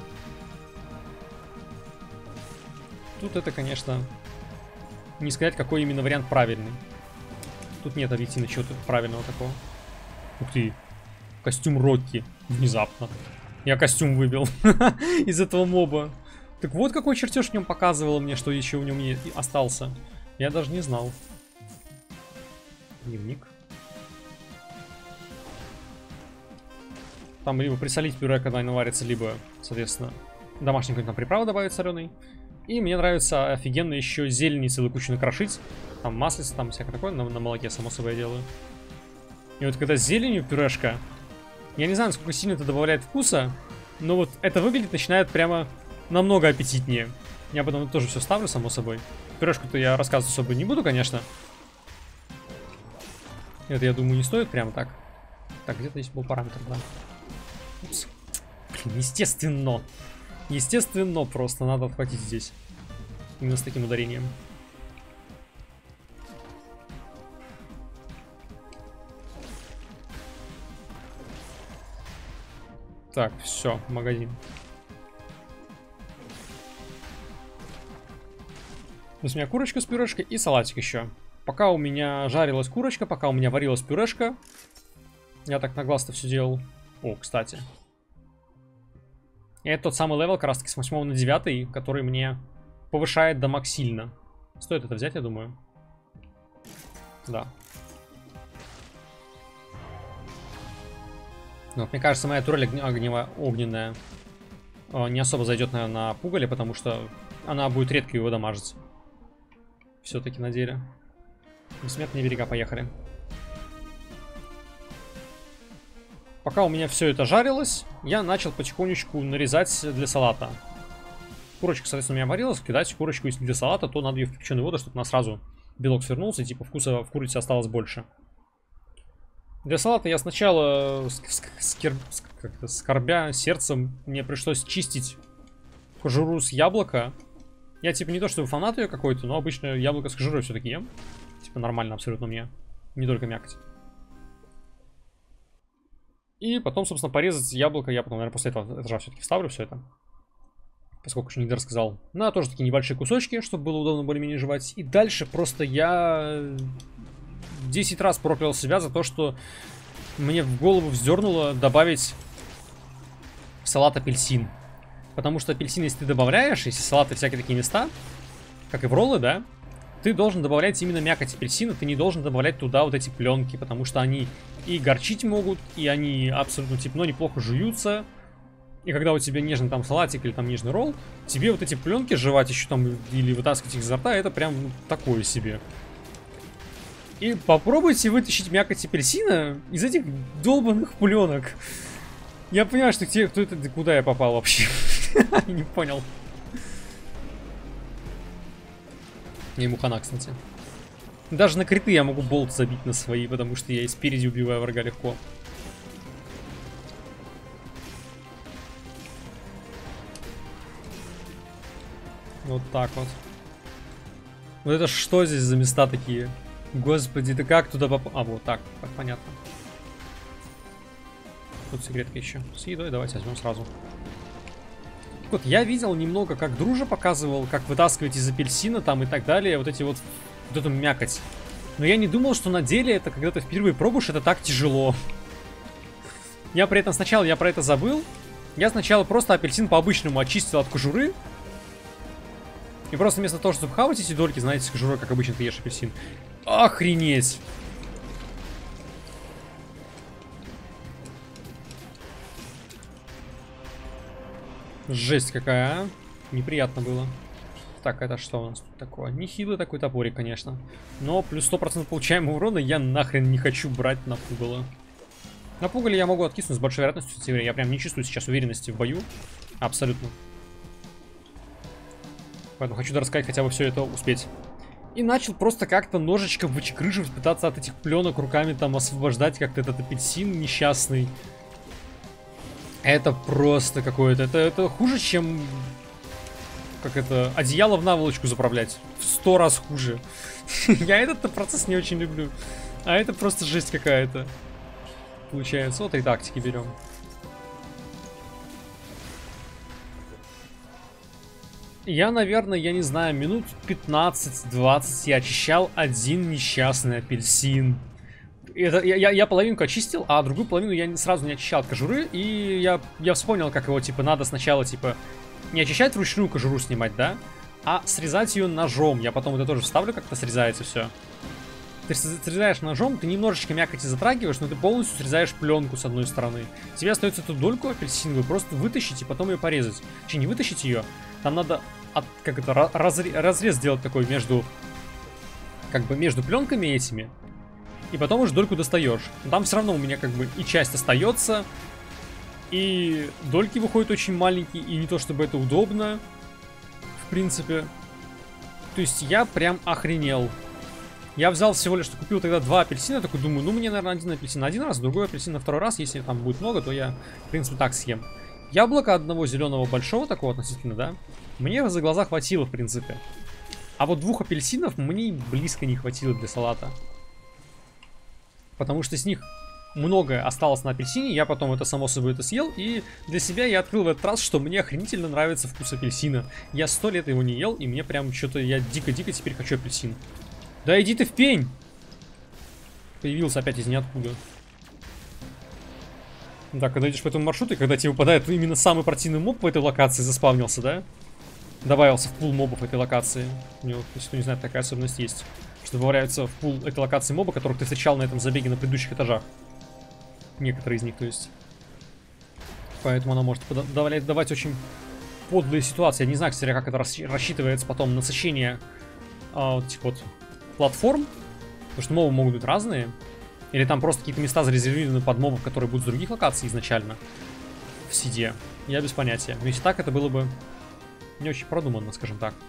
Тут это, конечно... Не сказать, какой именно вариант правильный. Тут нет объективно чего-то правильного такого. Ух ты. Костюм Рокки. Внезапно. Я костюм выбил из этого моба. Так вот какой чертеж в нем показывал мне, что еще в нем остался. Я даже не знал. Дневник. Там либо присолить пюре, когда оно варится, либо, соответственно, домашний какой-то приправу добавить соленый. И мне нравится офигенно еще зелени целую кучу накрошить. Там маслица, там всякое такое. На молоке, само собой, я делаю. И вот когда с зеленью пюрешка... Я не знаю, насколько сильно это добавляет вкуса. Но вот это выглядит, начинает прямо намного аппетитнее. Я потом тоже все ставлю, само собой. Пюрешку-то я рассказывать особо не буду, конечно. Это, я думаю, не стоит прямо так. Так, где-то здесь был параметр, да. Упс. Блин, естественно. Естественно, просто надо отхватить здесь. Именно с таким ударением. Так, все, магазин. То есть у меня курочка с пюрешкой и салатик еще. Пока у меня жарилась курочка, пока у меня варилась пюрешка. Я так на глаз-то все делал. О, кстати. И это тот самый левел, как раз таки с 8 на 9, который мне повышает дамаг сильно. Стоит это взять, я думаю. Да. Но вот, мне кажется, моя турель огненная не особо зайдет, наверное, на пугале, потому что она будет редко его дамажить. Все-таки на деле. Бессмертные берега, поехали. Пока у меня все это жарилось, я начал потихонечку нарезать для салата. Курочка, соответственно, у меня варилась. Кидать курочку, если для салата, то надо ее в кипяченую воду, чтобы у нас сразу белок свернулся, и типа вкуса в курице осталось больше. Для салата я сначала, скорбя сердцем, мне пришлось чистить кожуру с яблока. Я типа не то чтобы фанат ее какой-то, но обычно яблоко с кожурой все-таки ем. Типа нормально абсолютно мне. Не только мякоть. И потом, собственно, порезать яблоко. Я потом, наверное, после этого этажа все-таки вставлю все это. Поскольку еще не рассказал. На тоже такие небольшие кусочки, чтобы было удобно более-менее жевать. И дальше просто я 10 раз проклял себя за то, что мне в голову вздернуло добавить в салат апельсин. Потому что апельсин, если ты добавляешь, если салаты всякие такие места, как и в роллы, да, ты должен добавлять именно мякоть апельсина, ты не должен добавлять туда вот эти пленки, потому что они и горчить могут, и они абсолютно типа, неплохо жуются. И когда у тебя нежный там салатик или там нежный ролл, тебе вот эти пленки жевать еще там или вытаскивать их изо рта, это прям такое себе. И попробуйте вытащить мякоть апельсина из этих долбанных пленок. Я понимаю, что те, кто это, куда я попал вообще. Не понял. Я ему хана, кстати. Даже на криты я могу болт забить на свои, потому что я и спереди убиваю врага легко. Вот так вот. Вот это что здесь за места такие? Господи, да как туда попал? А, вот так, понятно. Тут секретка еще. С едой давайте возьмем сразу. Вот, я видел немного, как Дружа показывал, как вытаскивать из апельсина там и так далее, вот эти вот эту мякоть. Но я не думал, что на деле это, когда ты впервые пробуешь, это так тяжело. Я при этом сначала, я про это забыл. Я сначала просто апельсин по-обычному очистил от кожуры. И просто вместо того, чтобы хавать эти дольки, знаете, с кожурой, как обычно ты ешь апельсин. Охренеть! Жесть какая, а? Неприятно было. Так, это что у нас тут такое? Нехилый такой топорик, конечно. Но плюс 100% получаемого урона я нахрен не хочу брать на пугало. На пугале я могу откиснуть с большой вероятностью. Я прям не чувствую сейчас уверенности в бою. Абсолютно. Поэтому хочу рассказать хотя бы все это успеть. И начал просто как-то ножичком вычекрыживать, пытаться от этих пленок руками там освобождать как-то этот апельсин несчастный. Это просто какое-то... Это хуже, чем... Как это... Одеяло в наволочку заправлять. В 100 раз хуже. Я этот процесс не очень люблю. А это просто жесть какая-то. Получается. Вот и тактики берем. Я, наверное, я не знаю, минут 15-20 я очищал один несчастный апельсин. Это, я половинку очистил, а другую половину я сразу не очищал от кожуры. И я вспомнил, как его, типа, надо сначала, типа, не очищать вручную кожуру снимать, да? А срезать ее ножом. Я потом это тоже вставлю, как-то срезается все. Ты срезаешь ножом, ты немножечко мякоти затрагиваешь, но ты полностью срезаешь пленку с одной стороны. Тебе остается эту дольку апельсиновую просто вытащить и потом ее порезать. Че, не вытащить ее? Там надо, разрез сделать такой между, как бы, между пленками этими. И потом уже дольку достаешь. Но там все равно у меня как бы и часть остается, и дольки выходят очень маленькие, и не то чтобы это удобно, в принципе. То есть я прям охренел. Я взял всего лишь, купил тогда 2 апельсина, такой думаю, ну мне, наверное, один апельсин на один раз, другой апельсин на второй раз, если там будет много, то я, в принципе, так съем. Яблоко одного зеленого большого, такого относительно, да, мне за глаза хватило, в принципе. А вот 2 апельсинов мне близко не хватило для салата. Потому что с них многое осталось на апельсине, я потом это само собой это съел, и для себя я открыл в этот раз, что мне охренительно нравится вкус апельсина. Я 100 лет его не ел, и мне прям что-то, я дико-дико теперь хочу апельсин. Да иди ты в пень! Появился опять из ниоткуда. Да, когда идешь по этому маршруту, и когда тебе выпадает именно самый противный моб в этой локации заспавнился, да? Добавился в пул мобов этой локации. У него, если кто не знает, такая особенность есть. Что добавляются в пул этой локации моба, которых ты встречал на этом забеге на предыдущих этажах. Некоторые из них, то есть. Поэтому она может давать очень подлые ситуации. Я не знаю, кстати, как это рассчитывается потом насыщение вот этих вот платформ. Потому что мобы могут быть разные. Или там просто какие-то места зарезервированы под мобов, которые будут с других локаций изначально. В сиде. Я без понятия. Но если так, это было бы не очень продуманно, скажем так.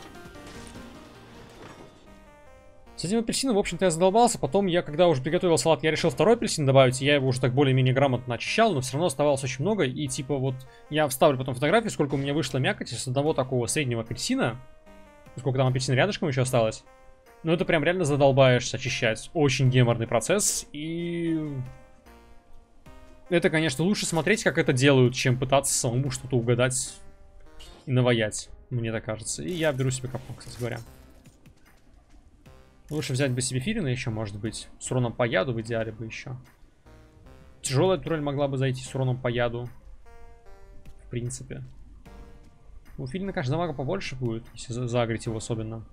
С этим апельсином, в общем-то, я задолбался. Потом я, когда уже приготовил салат, я решил второй апельсин добавить. Я его уже так более-менее грамотно очищал, но все равно оставалось очень много. И типа вот, я вставлю потом фотографию, сколько у меня вышло мякоти с одного такого среднего апельсина. Сколько там апельсин рядышком еще осталось. Ну это прям реально задолбаешься очищать. Очень геморный процесс. И это, конечно, лучше смотреть, как это делают, чем пытаться самому что-то угадать и наваять. Мне так кажется. И я беру себе капкан, кстати говоря. Лучше взять бы себе филина еще, может быть. С уроном по яду в идеале бы еще. Тяжелая турель могла бы зайти с уроном по яду. В принципе. У филина, конечно, дамага побольше будет, если загреть его особенно.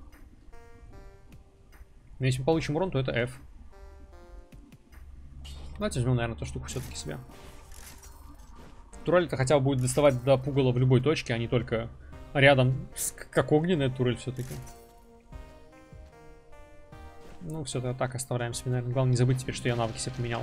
Но если мы получим урон, то это F. Давайте возьмем, наверное, эту штуку все-таки себе. Турель-то хотя бы будет доставать до пугала в любой точке, а не только рядом, как огненная турель все-таки. Ну, все, это так оставляем себе, наверное. Главное не забыть теперь, что я навыки себе поменял.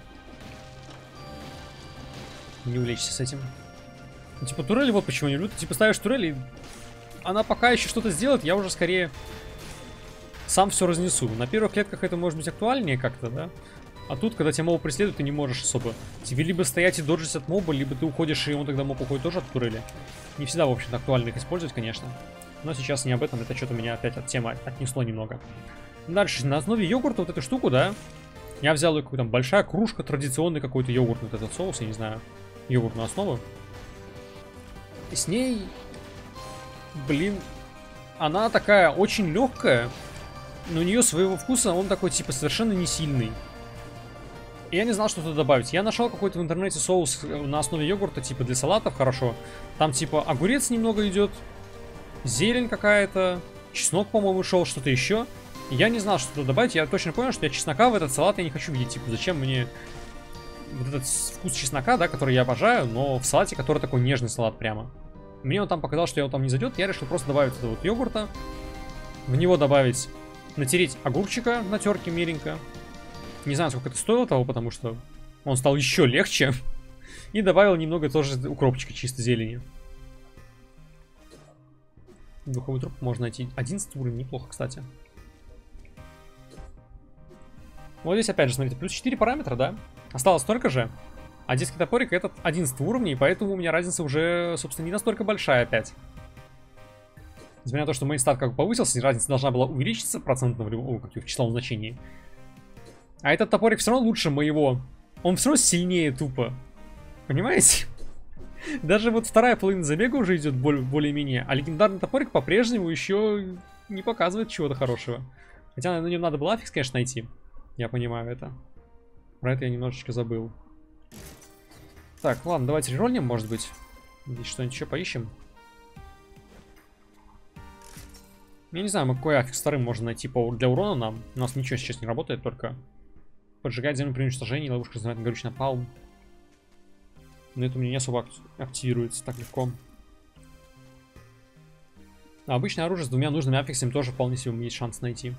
Не увлечься с этим. Ну, типа, турель, вот почему не люблю. Типа, ставишь турель, и она пока еще что-то сделает, я уже скорее сам все разнесу. На первых клетках это может быть актуальнее как-то, да? А тут, когда тебя моб преследует, ты не можешь особо. Тебе либо стоять и доджить от моба, либо ты уходишь, и он тогда моб уходит тоже от турели. Не всегда, в общем-то, актуально их использовать, конечно. Но сейчас не об этом, это что-то меня опять от темы отнесло немного. Дальше, на основе йогурта вот эту штуку, да? Я взял какую-то там большая кружка, традиционный какой-то йогурт, вот этот соус, я не знаю, йогуртную основу. И с ней, блин, она такая очень легкая, но у нее своего вкуса, он такой типа совершенно не сильный. И я не знал, что туда добавить. Я нашел какой-то в интернете соус на основе йогурта, типа для салатов, хорошо. Там типа огурец немного идет, зелень какая-то, чеснок, по-моему, шел, что-то еще. Я не знал, что туда добавить. Я точно понял, что я чеснока в этот салат я не хочу видеть. Типа, зачем мне вот этот вкус чеснока, да, который я обожаю, но в салате, который такой нежный салат прямо. Мне он там показал, что его там не зайдет. Я решил просто добавить это вот йогурта. В него добавить, натереть огурчика на терке меленько. Не знаю, сколько это стоило того, потому что он стал еще легче. И добавил немного тоже укропчика, чисто зелени. Духовой труп можно найти. 11 уровень, неплохо, кстати. Вот здесь опять же, смотрите, плюс 4 параметра, да? Осталось столько же. А детский топорик этот 11 уровня, и поэтому у меня разница уже, собственно, не настолько большая опять. Несмотря на то, что мейнстат как бы повысился, разница должна была увеличиться процентно в числовом значении. А этот топорик все равно лучше моего. Он все равно сильнее тупо. Понимаете? Даже вот вторая половина забега уже идет более-менее. А легендарный топорик по-прежнему еще не показывает чего-то хорошего. Хотя на нем надо было аффикс, конечно, найти. Я понимаю это. Про это я немножечко забыл. Так, ладно, давайте рерольнем, может быть. Здесь что-нибудь еще поищем. Я не знаю, мы какой аффикс вторым можно найти для урона нам. У нас ничего сейчас не работает, только поджигать землю при уничтожении, ловушка разрывает горючий напалм. Но это у меня не особо активируется так легко. А обычное оружие с двумя нужными аффиксами тоже вполне себе есть шанс найти.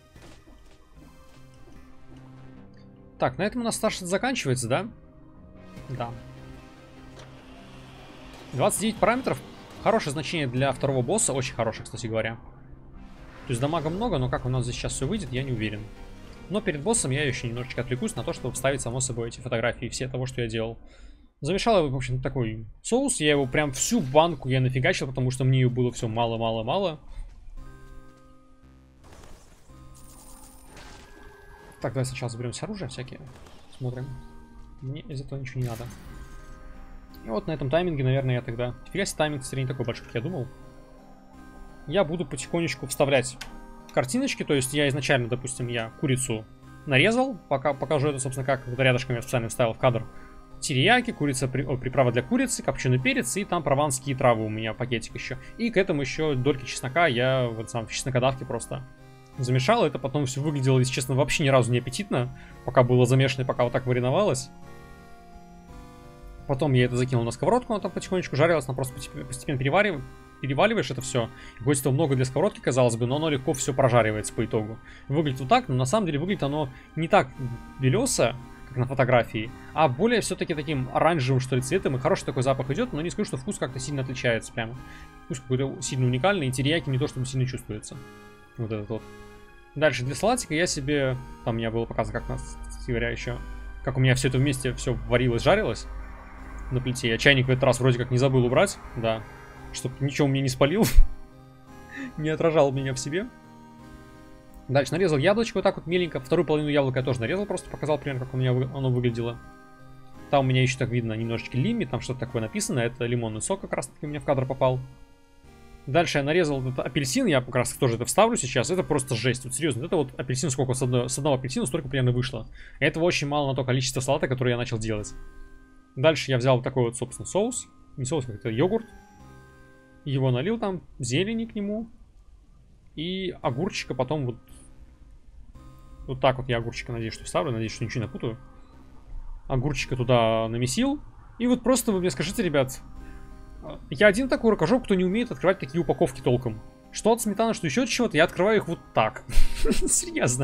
Так, на этом у нас старший заканчивается, да? Да. 29 параметров. Хорошее значение для второго босса. Очень хорошее, кстати говоря. То есть дамага много, но как у нас здесь сейчас все выйдет, я не уверен. Но перед боссом я еще немножечко отвлекусь на то, чтобы вставить, само собой, эти фотографии, все того, что я делал. Замешал я, в общем, такой соус. Я его прям всю банку я нафигачил, потому что мне ее было все мало-мало-мало. Так, давай сначала заберем оружие всякие. Посмотрим. Мне из этого ничего не надо. И вот на этом тайминге, наверное, я тогда... Фига себе, тайминг, кстати, не такой большой, как я думал. Я буду потихонечку вставлять картиночки. То есть я изначально, допустим, я курицу нарезал. Пока покажу это, собственно, как вот рядышком я специально вставил в кадр. Терияки, приправа для курицы, копченый перец и там прованские травы у меня пакетик еще. И к этому еще дольки чеснока я вот сам в чеснокодавке просто замешал. Это потом все выглядело, если честно, вообще ни разу не аппетитно. Пока было замешано и пока вот так мариновалось. Потом я это закинул на сковородку, она там потихонечку жарилась, она просто постепенно переваливаешь это все. Хоть этого много для сковородки, казалось бы, но оно легко все прожаривается по итогу. Выглядит вот так, но на самом деле выглядит оно не так белесо, как на фотографии, а более все-таки таким оранжевым, что ли, цветом. И хороший такой запах идет, но не скажу, что вкус как-то сильно отличается прямо. Вкус какой-то сильно уникальный, и терияки не то, чтобы сильно чувствуется. Вот этот вот. Дальше для салатика я себе... Там у меня было показано, как, кстати говоря, еще... Как у меня все это вместе все варилось, жарилось на плите. Я чайник в этот раз вроде как не забыл убрать, да. Чтоб ничего мне не спалил. Не отражал меня в себе. Дальше нарезал яблочко вот так вот меленько. Вторую половину яблока я тоже нарезал, просто показал примерно, как у меня оно выглядело. Там у меня еще так видно немножечко лимми, там что-то такое написано. Это лимонный сок как раз таки у меня в кадр попал. Дальше я нарезал этот апельсин, я как раз тоже это вставлю сейчас. Это просто жесть, вот серьезно. Это вот апельсин, сколько с одного апельсина столько примерно вышло. Этого очень мало на то количество салата, которое я начал делать. Дальше я взял вот такой вот, собственно, соус. Не соус, как это йогурт. Его налил там, зелени к нему. И огурчика потом вот... Вот так вот я огурчика, надеюсь, что вставлю. Надеюсь, что ничего не напутаю. Огурчика туда намесил. И вот просто вы мне скажите, ребят... Я один такой рукожоп, кто не умеет открывать такие упаковки толком. Что от сметаны, что еще от чего-то, я открываю их вот так. Серьезно.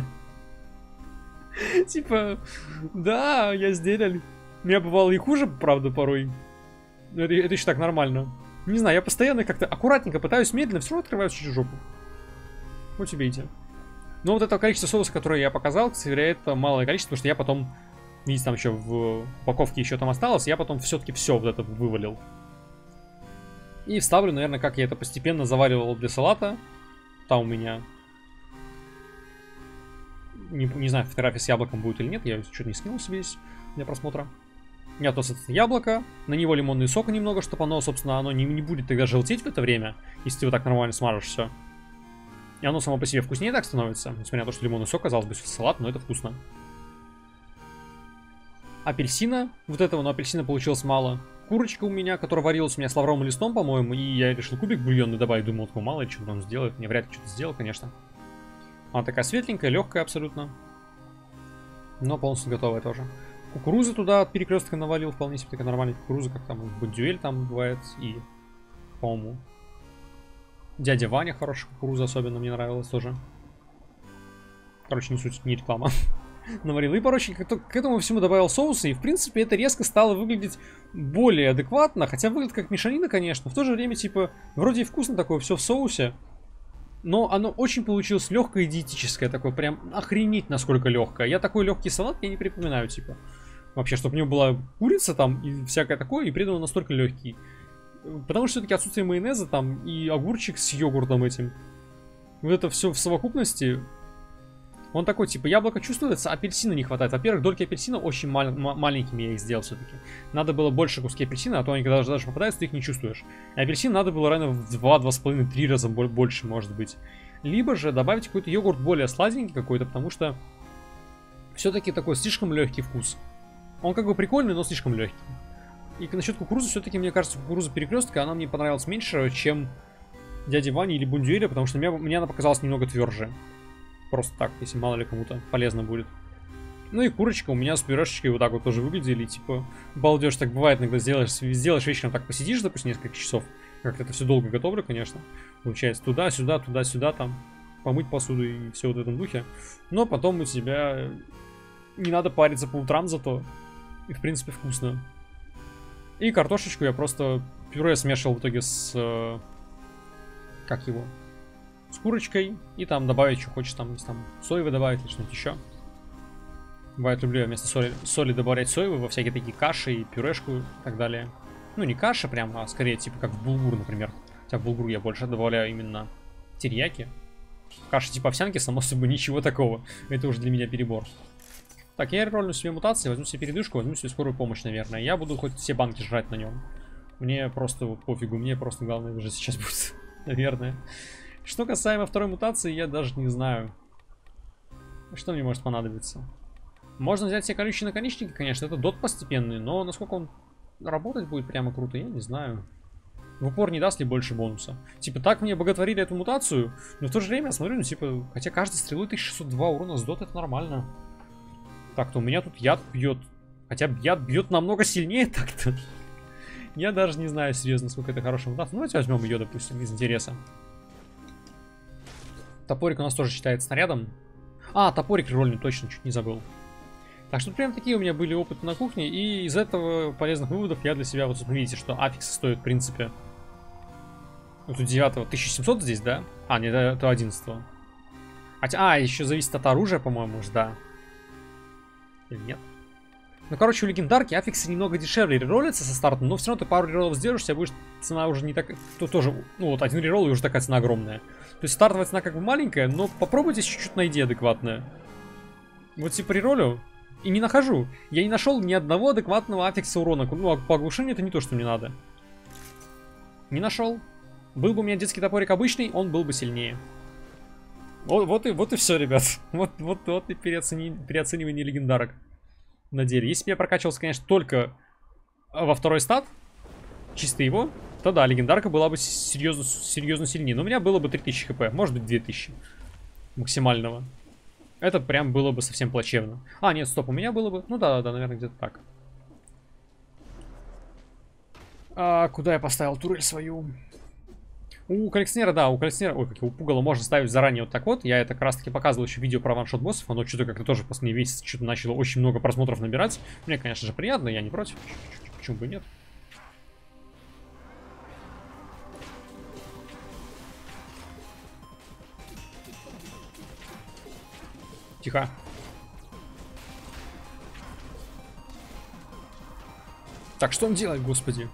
Типа, да, я сделал. У меня бывало и хуже, правда, порой. Но это еще так нормально. Не знаю, я постоянно как-то аккуратненько пытаюсь медленно, все равно открываю чуть-чуть жопу. Вот тебе видите. Но вот это количество соуса, которое я показал, кстати говоря, это малое количество, потому что я потом, видите, там еще в упаковке еще там осталось, я потом все-таки все вот это вывалил. И вставлю, наверное, как я это постепенно заваривал для салата. Там у меня... Не знаю, фотография с яблоком будет или нет, я что-то не скинул себе здесь для просмотра. У меня то, соответственно, яблоко, на него лимонный сок немного, чтобы оно, собственно, оно не будет тогда желтеть в это время, если ты вот так нормально смажешь все. И оно само по себе вкуснее так становится, несмотря на то, что лимонный сок, казалось бы, салат, но это вкусно. Апельсина, вот этого, но апельсина получилось мало. Курочка у меня, которая варилась у меня с лавровым листом, по-моему, и я решил кубик бульонный добавить, думал, такого мало ли что он сделает, мне вряд ли что-то сделал, конечно. Она такая светленькая, легкая абсолютно, но полностью готовая тоже. Кукурузы туда от перекрестка навалил, вполне себе такая нормальная кукуруза, как там бондюэль там бывает, и, по-моему, дядя Ваня хорошая кукуруза особенно мне нравилась тоже. Короче, не суть, не реклама. Наварил. И, короче, к этому всему добавил соусы, и, в принципе, это резко стало выглядеть более адекватно, хотя выглядит как мешанина, конечно, в то же время, типа, вроде и вкусно такое, все в соусе, но оно очень получилось легкое и диетическое, такое прям охренеть, насколько легкое. Я такой легкий салат я не припоминаю, типа, вообще, чтобы у него была курица там и всякое такое, и при этом он настолько легкий. Потому что все-таки отсутствие майонеза там и огурчик с йогуртом этим. Вот это все в совокупности... Он такой, типа, яблоко чувствуется, апельсина не хватает. Во-первых, дольки апельсина очень маленькими я их сделал все-таки. Надо было больше куски апельсина, а то они когда даже попадаются, ты их не чувствуешь. А апельсин надо было, наверное, в 2-2,5-3 раза больше, может быть. Либо же добавить какой-то йогурт более сладенький какой-то, потому что все-таки такой слишком легкий вкус. Он как бы прикольный, но слишком легкий. И насчет кукурузы, все-таки, мне кажется, кукуруза перекрестка, она мне понравилась меньше, чем дяди Вани или Бундюэля, потому что мне она показалась немного тверже. Просто так, если мало ли кому-то полезно будет. Ну и курочка у меня с пюрешечкой вот так вот тоже выглядели. Типа, балдеж, так бывает, иногда сделаешь вечером, так посидишь, допустим, несколько часов. Как-то это все долго готовлю, конечно. Получается, туда-сюда, туда-сюда, там, помыть посуду и все вот в этом духе. Но потом у тебя не надо париться по утрам зато. И, в принципе, вкусно. И картошечку я просто... Пюре смешивал в итоге с... Как его? С курочкой, и там добавить, что хочешь, там, если там соевый добавить или что-нибудь еще. Бывает, люблю я вместо соли добавлять соевый во всякие такие каши и пюрешку и так далее. Ну, не каша прям, а скорее, типа, как в булгур, например. Хотя в булгур я больше добавляю именно терияки. Каша типа овсянки, само собой, ничего такого. Это уже для меня перебор. Так, я роллю себе мутации, возьму себе передышку, возьму себе скорую помощь, наверное. Я буду хоть все банки жрать на нем. Мне просто вот пофигу, мне просто главное уже сейчас будет, наверное. Что касаемо второй мутации, я даже не знаю. Что мне может понадобиться? Можно взять все колючие наконечники, конечно, это дот постепенный, но насколько он работать будет прямо круто, я не знаю. В упор не даст ли больше бонуса. Типа, так мне боготворили эту мутацию, но в то же время я смотрю, ну типа, хотя каждой стрелой 1602 урона с дот, это нормально. Так-то у меня тут яд бьет. Хотя яд бьет намного сильнее так-то. Я даже не знаю, серьезно, сколько это хорошая мутация. Ну, давайте возьмем ее, допустим, из интереса. Топорик у нас тоже считается снарядом. А, топорик рерольный, точно, чуть не забыл. Так что прям такие у меня были опыты на кухне. И из этого полезных выводов я для себя, вот видите, что аффиксы стоят, в принципе. Вот у 9-го 1700 здесь, да? А, нет, это 11-го. Хотя, еще зависит от оружия, по-моему, уж, да. Или нет? Ну, короче, у легендарки аффиксы немного дешевле реролятся со старта, но все равно ты пару реролов сделаешь, у тебя будет цена уже не так... Тут тоже, ну вот, один рерол и уже такая цена огромная. То есть стартовая цена как бы маленькая, но попробуйте чуть-чуть найти адекватное. Вот типа реролю и не нахожу. Я не нашел ни одного адекватного аффикса урона. Ну, а по оглушению это не то, что мне надо. Не нашел. Был бы у меня детский топорик обычный, он был бы сильнее. Вот и все, ребят. Вот и переоценивание легендарок на деле. Если бы я прокачивался, конечно, только во второй стат, чисто его, то да, легендарка была бы серьезно сильнее. Но у меня было бы 3000 хп, может быть 2000 максимального. Это прям было бы совсем плачевно. А, нет, стоп, у меня было бы... Ну да, наверное, где-то так. А, куда я поставил турель свою? У коллекционера, да, у коллекционера, ой, как у пугала можно ставить заранее вот так вот. Я это как раз таки показывал еще видео про ваншот боссов. Оно что-то как-то тоже в последний месяц что-то начало очень много просмотров набирать. Мне, конечно же, приятно, я не против. Почему бы и нет? Тихо. Так, что он делает, господи?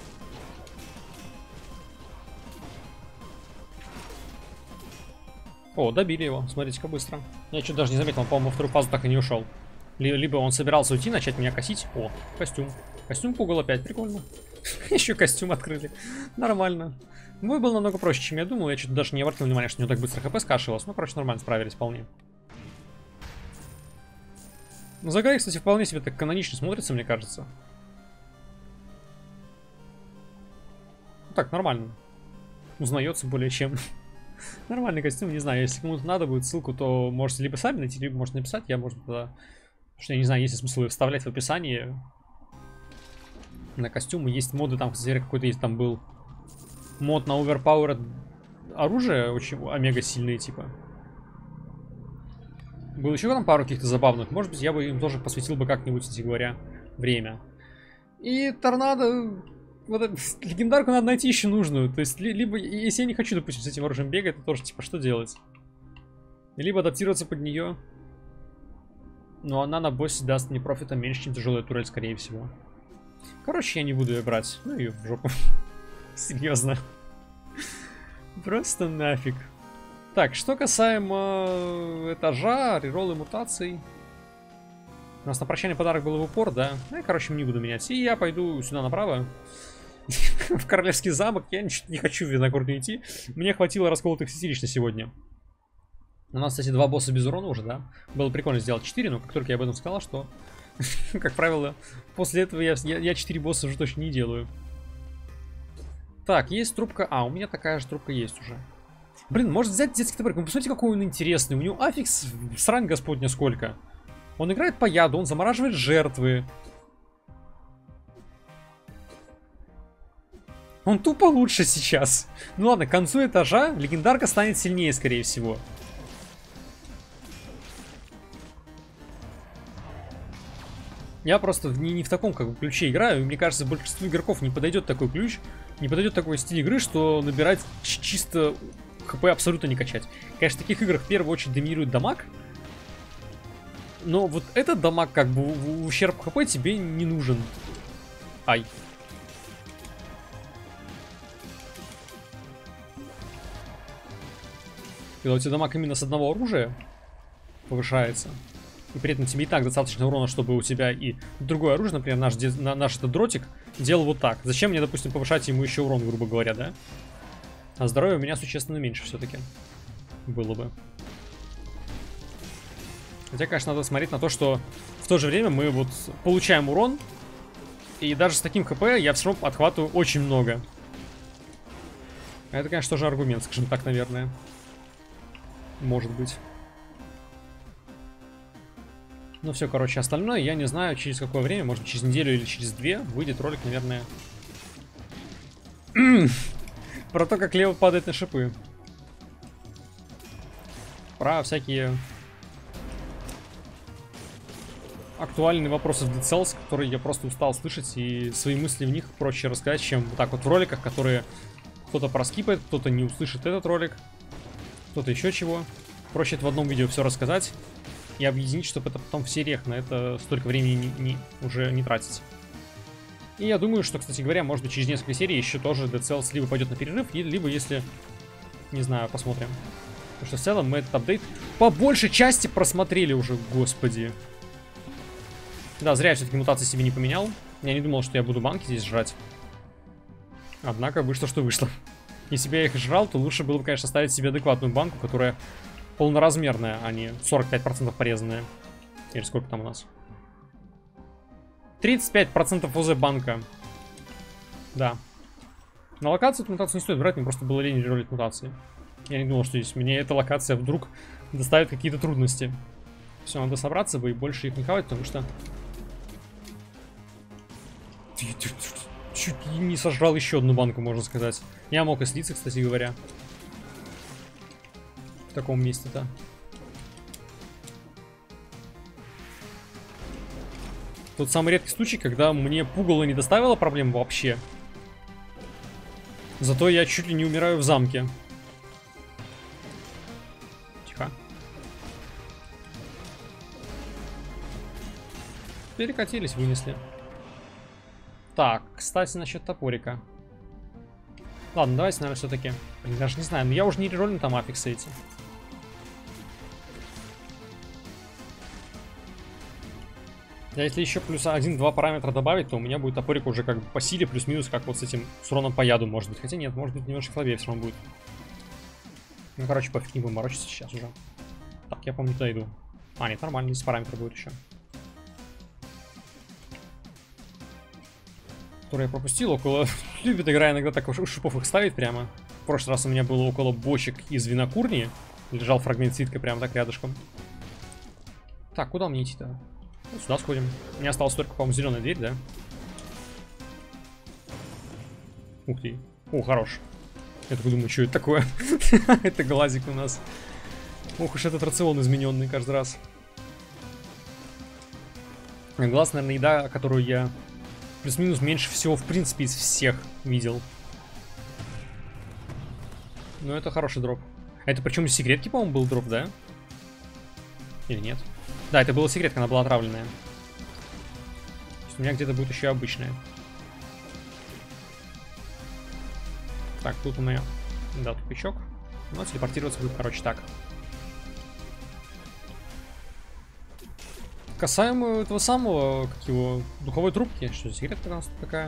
О, добили его. Смотрите-ка быстро. Я что-то даже не заметил, он, по-моему, во вторую фазу так и не ушел. Либо он собирался уйти, начать меня косить. О, костюм. Костюм пугал опять, прикольно. Еще костюм открыли. Нормально. Бой был намного проще, чем я думал. Я что-то даже не обратил внимания, что у него так быстро хп скашивалось. Ну, короче, нормально справились вполне. Ну, Загарик, кстати, вполне себе так канонично смотрится, мне кажется. Так, нормально. Узнается более чем. Нормальный костюм, не знаю, если кому-то надо будет ссылку, то можете либо сами найти, либо можете написать, я, может, тогда... Потому что я не знаю, есть ли смысл ее вставлять в описании. На костюмы есть моды, там, кстати, какой-то есть, там был мод на overpowered оружие, очень омега сильные, типа. Было еще там пару каких-то забавных, может быть, я бы им тоже посвятил бы как-нибудь, кстати говоря, время. И торнадо... Вот эту легендарку надо найти еще нужную. То есть, либо, если я не хочу, допустим, с этим оружием бегать, то тоже, типа, что делать? Либо адаптироваться под нее. Но она на боссе даст мне профита меньше, чем тяжелая турель, скорее всего. Короче, я не буду ее брать. Ну ее в жопу. Серьезно. Просто нафиг. Так, что касаемо этажа, реролл и мутаций. У нас на прощальный подарок был в упор, да? Ну, я, короче, не буду менять. И я пойду сюда направо. В Королевский замок. Я не хочу в Виногорную идти. Мне хватило расколотых святилищ на сегодня. У нас, кстати, 2 босса без урона уже, да? Было прикольно сделать 4, но как только я об этом сказал, что, как правило, после этого я 4 босса уже точно не делаю. Так, есть трубка. А, у меня такая же трубка есть уже. Блин, может взять детский топорик. Вы посмотрите, какой он интересный. У него аффикс, срань господня, сколько. Он играет по яду, он замораживает жертвы. Он тупо лучше сейчас. Ну ладно, к концу этажа легендарка станет сильнее, скорее всего. Я просто не в таком как бы ключе играю. И мне кажется, большинству игроков не подойдет такой ключ. Не подойдет такой стиль игры, что набирать чисто хп абсолютно не качать. Конечно, в таких играх в первую очередь доминирует дамаг. Но вот этот дамаг как бы в ущерб хп тебе не нужен. Ай. Когда у тебя дамаг именно с одного оружия повышается, и при этом тебе и так достаточно урона, чтобы у тебя и другое оружие, например, наш этот дротик, делал вот так. Зачем мне, допустим, повышать ему еще урон, грубо говоря, да? А здоровье у меня существенно меньше все-таки было бы. Хотя, конечно, надо смотреть на то, что в то же время мы вот получаем урон, и даже с таким хп я все равно отхватываю очень много. Это, конечно, тоже аргумент, скажем так, наверное. Может быть. Ну все, короче, остальное я не знаю, через какое время, может быть, через неделю или через 2 выйдет ролик, наверное. Про то, как Лео падает на шипы. Про всякие актуальные вопросы в Dead Cells, которые я просто устал слышать, и свои мысли в них проще рассказать, чем вот так вот в роликах, которые кто-то проскипает, кто-то не услышит этот ролик, кто-то еще чего. Проще это в одном видео все рассказать и объединить, чтобы это потом в сериях на это столько времени уже не тратить. И я думаю, что, кстати говоря, может быть, через несколько серий еще тоже Dead Cells либо пойдет на перерыв, либо если, не знаю, посмотрим. Потому что в целом мы этот апдейт по большей части просмотрели уже, господи. Да, зря я все-таки мутации себе не поменял. Я не думал, что я буду банки здесь жрать. Однако вышло, что вышло. Если бы я их жрал, то лучше было бы, конечно, ставить себе адекватную банку, которая полноразмерная, а не 45% порезанная. Или сколько там у нас? 35% ОЗ банка. Да. На локацию эту мутацию не стоит брать, мне просто было лень ролить мутации. Я не думал, что здесь мне эта локация вдруг доставит какие-то трудности. Все, надо собраться бы и больше их не хавать, потому что... Чуть не сожрал еще одну банку, можно сказать. Я мог и слиться, кстати говоря. В таком месте-то. Тот самый редкий случай, когда мне пугало не доставило проблем вообще. Зато я чуть ли не умираю в замке. Тихо. Перекатились, вынесли. Так, кстати, насчет топорика. Ладно, давайте, наверное, все-таки. Даже не знаю, но я уже не реролю там аффиксы эти. Если еще плюс 1-2 параметра добавить, то у меня будет топорик уже как бы по силе плюс-минус, как вот с этим, с уроном по яду, может быть. Хотя нет, может быть, немножко слабее все равно будет. Ну, короче, пофиг, не будем морочиться сейчас уже. Так, я, помню, туда иду. А, нет, нормально, здесь параметры будет еще. Который я пропустил, около... Любит игра иногда так уж шипов их ставить прямо. В прошлый раз у меня было около бочек из винокурни. Лежал фрагмент свитка прямо так рядышком. Так, куда мне идти-то? Вот сюда сходим. У меня осталась только, по-моему, зеленая дверь, да? Ух ты. О, хорош. Я такой думаю, что это такое? Это глазик у нас. Ох уж этот рацион измененный каждый раз. Глаз, наверное, еда, которую я плюс-минус меньше всего, в принципе, из всех видел. Но это хороший дроп. А это причем из секретки, по-моему, был дроп, да? Или нет? Да, это была секретка, она была отравленная. То есть у меня где-то будет еще обычная. Так, тут у меня, да, тупичок. Но телепортироваться будет, короче, так. Касаемо этого самого, как его, духовой трубки, что секретка у нас такая.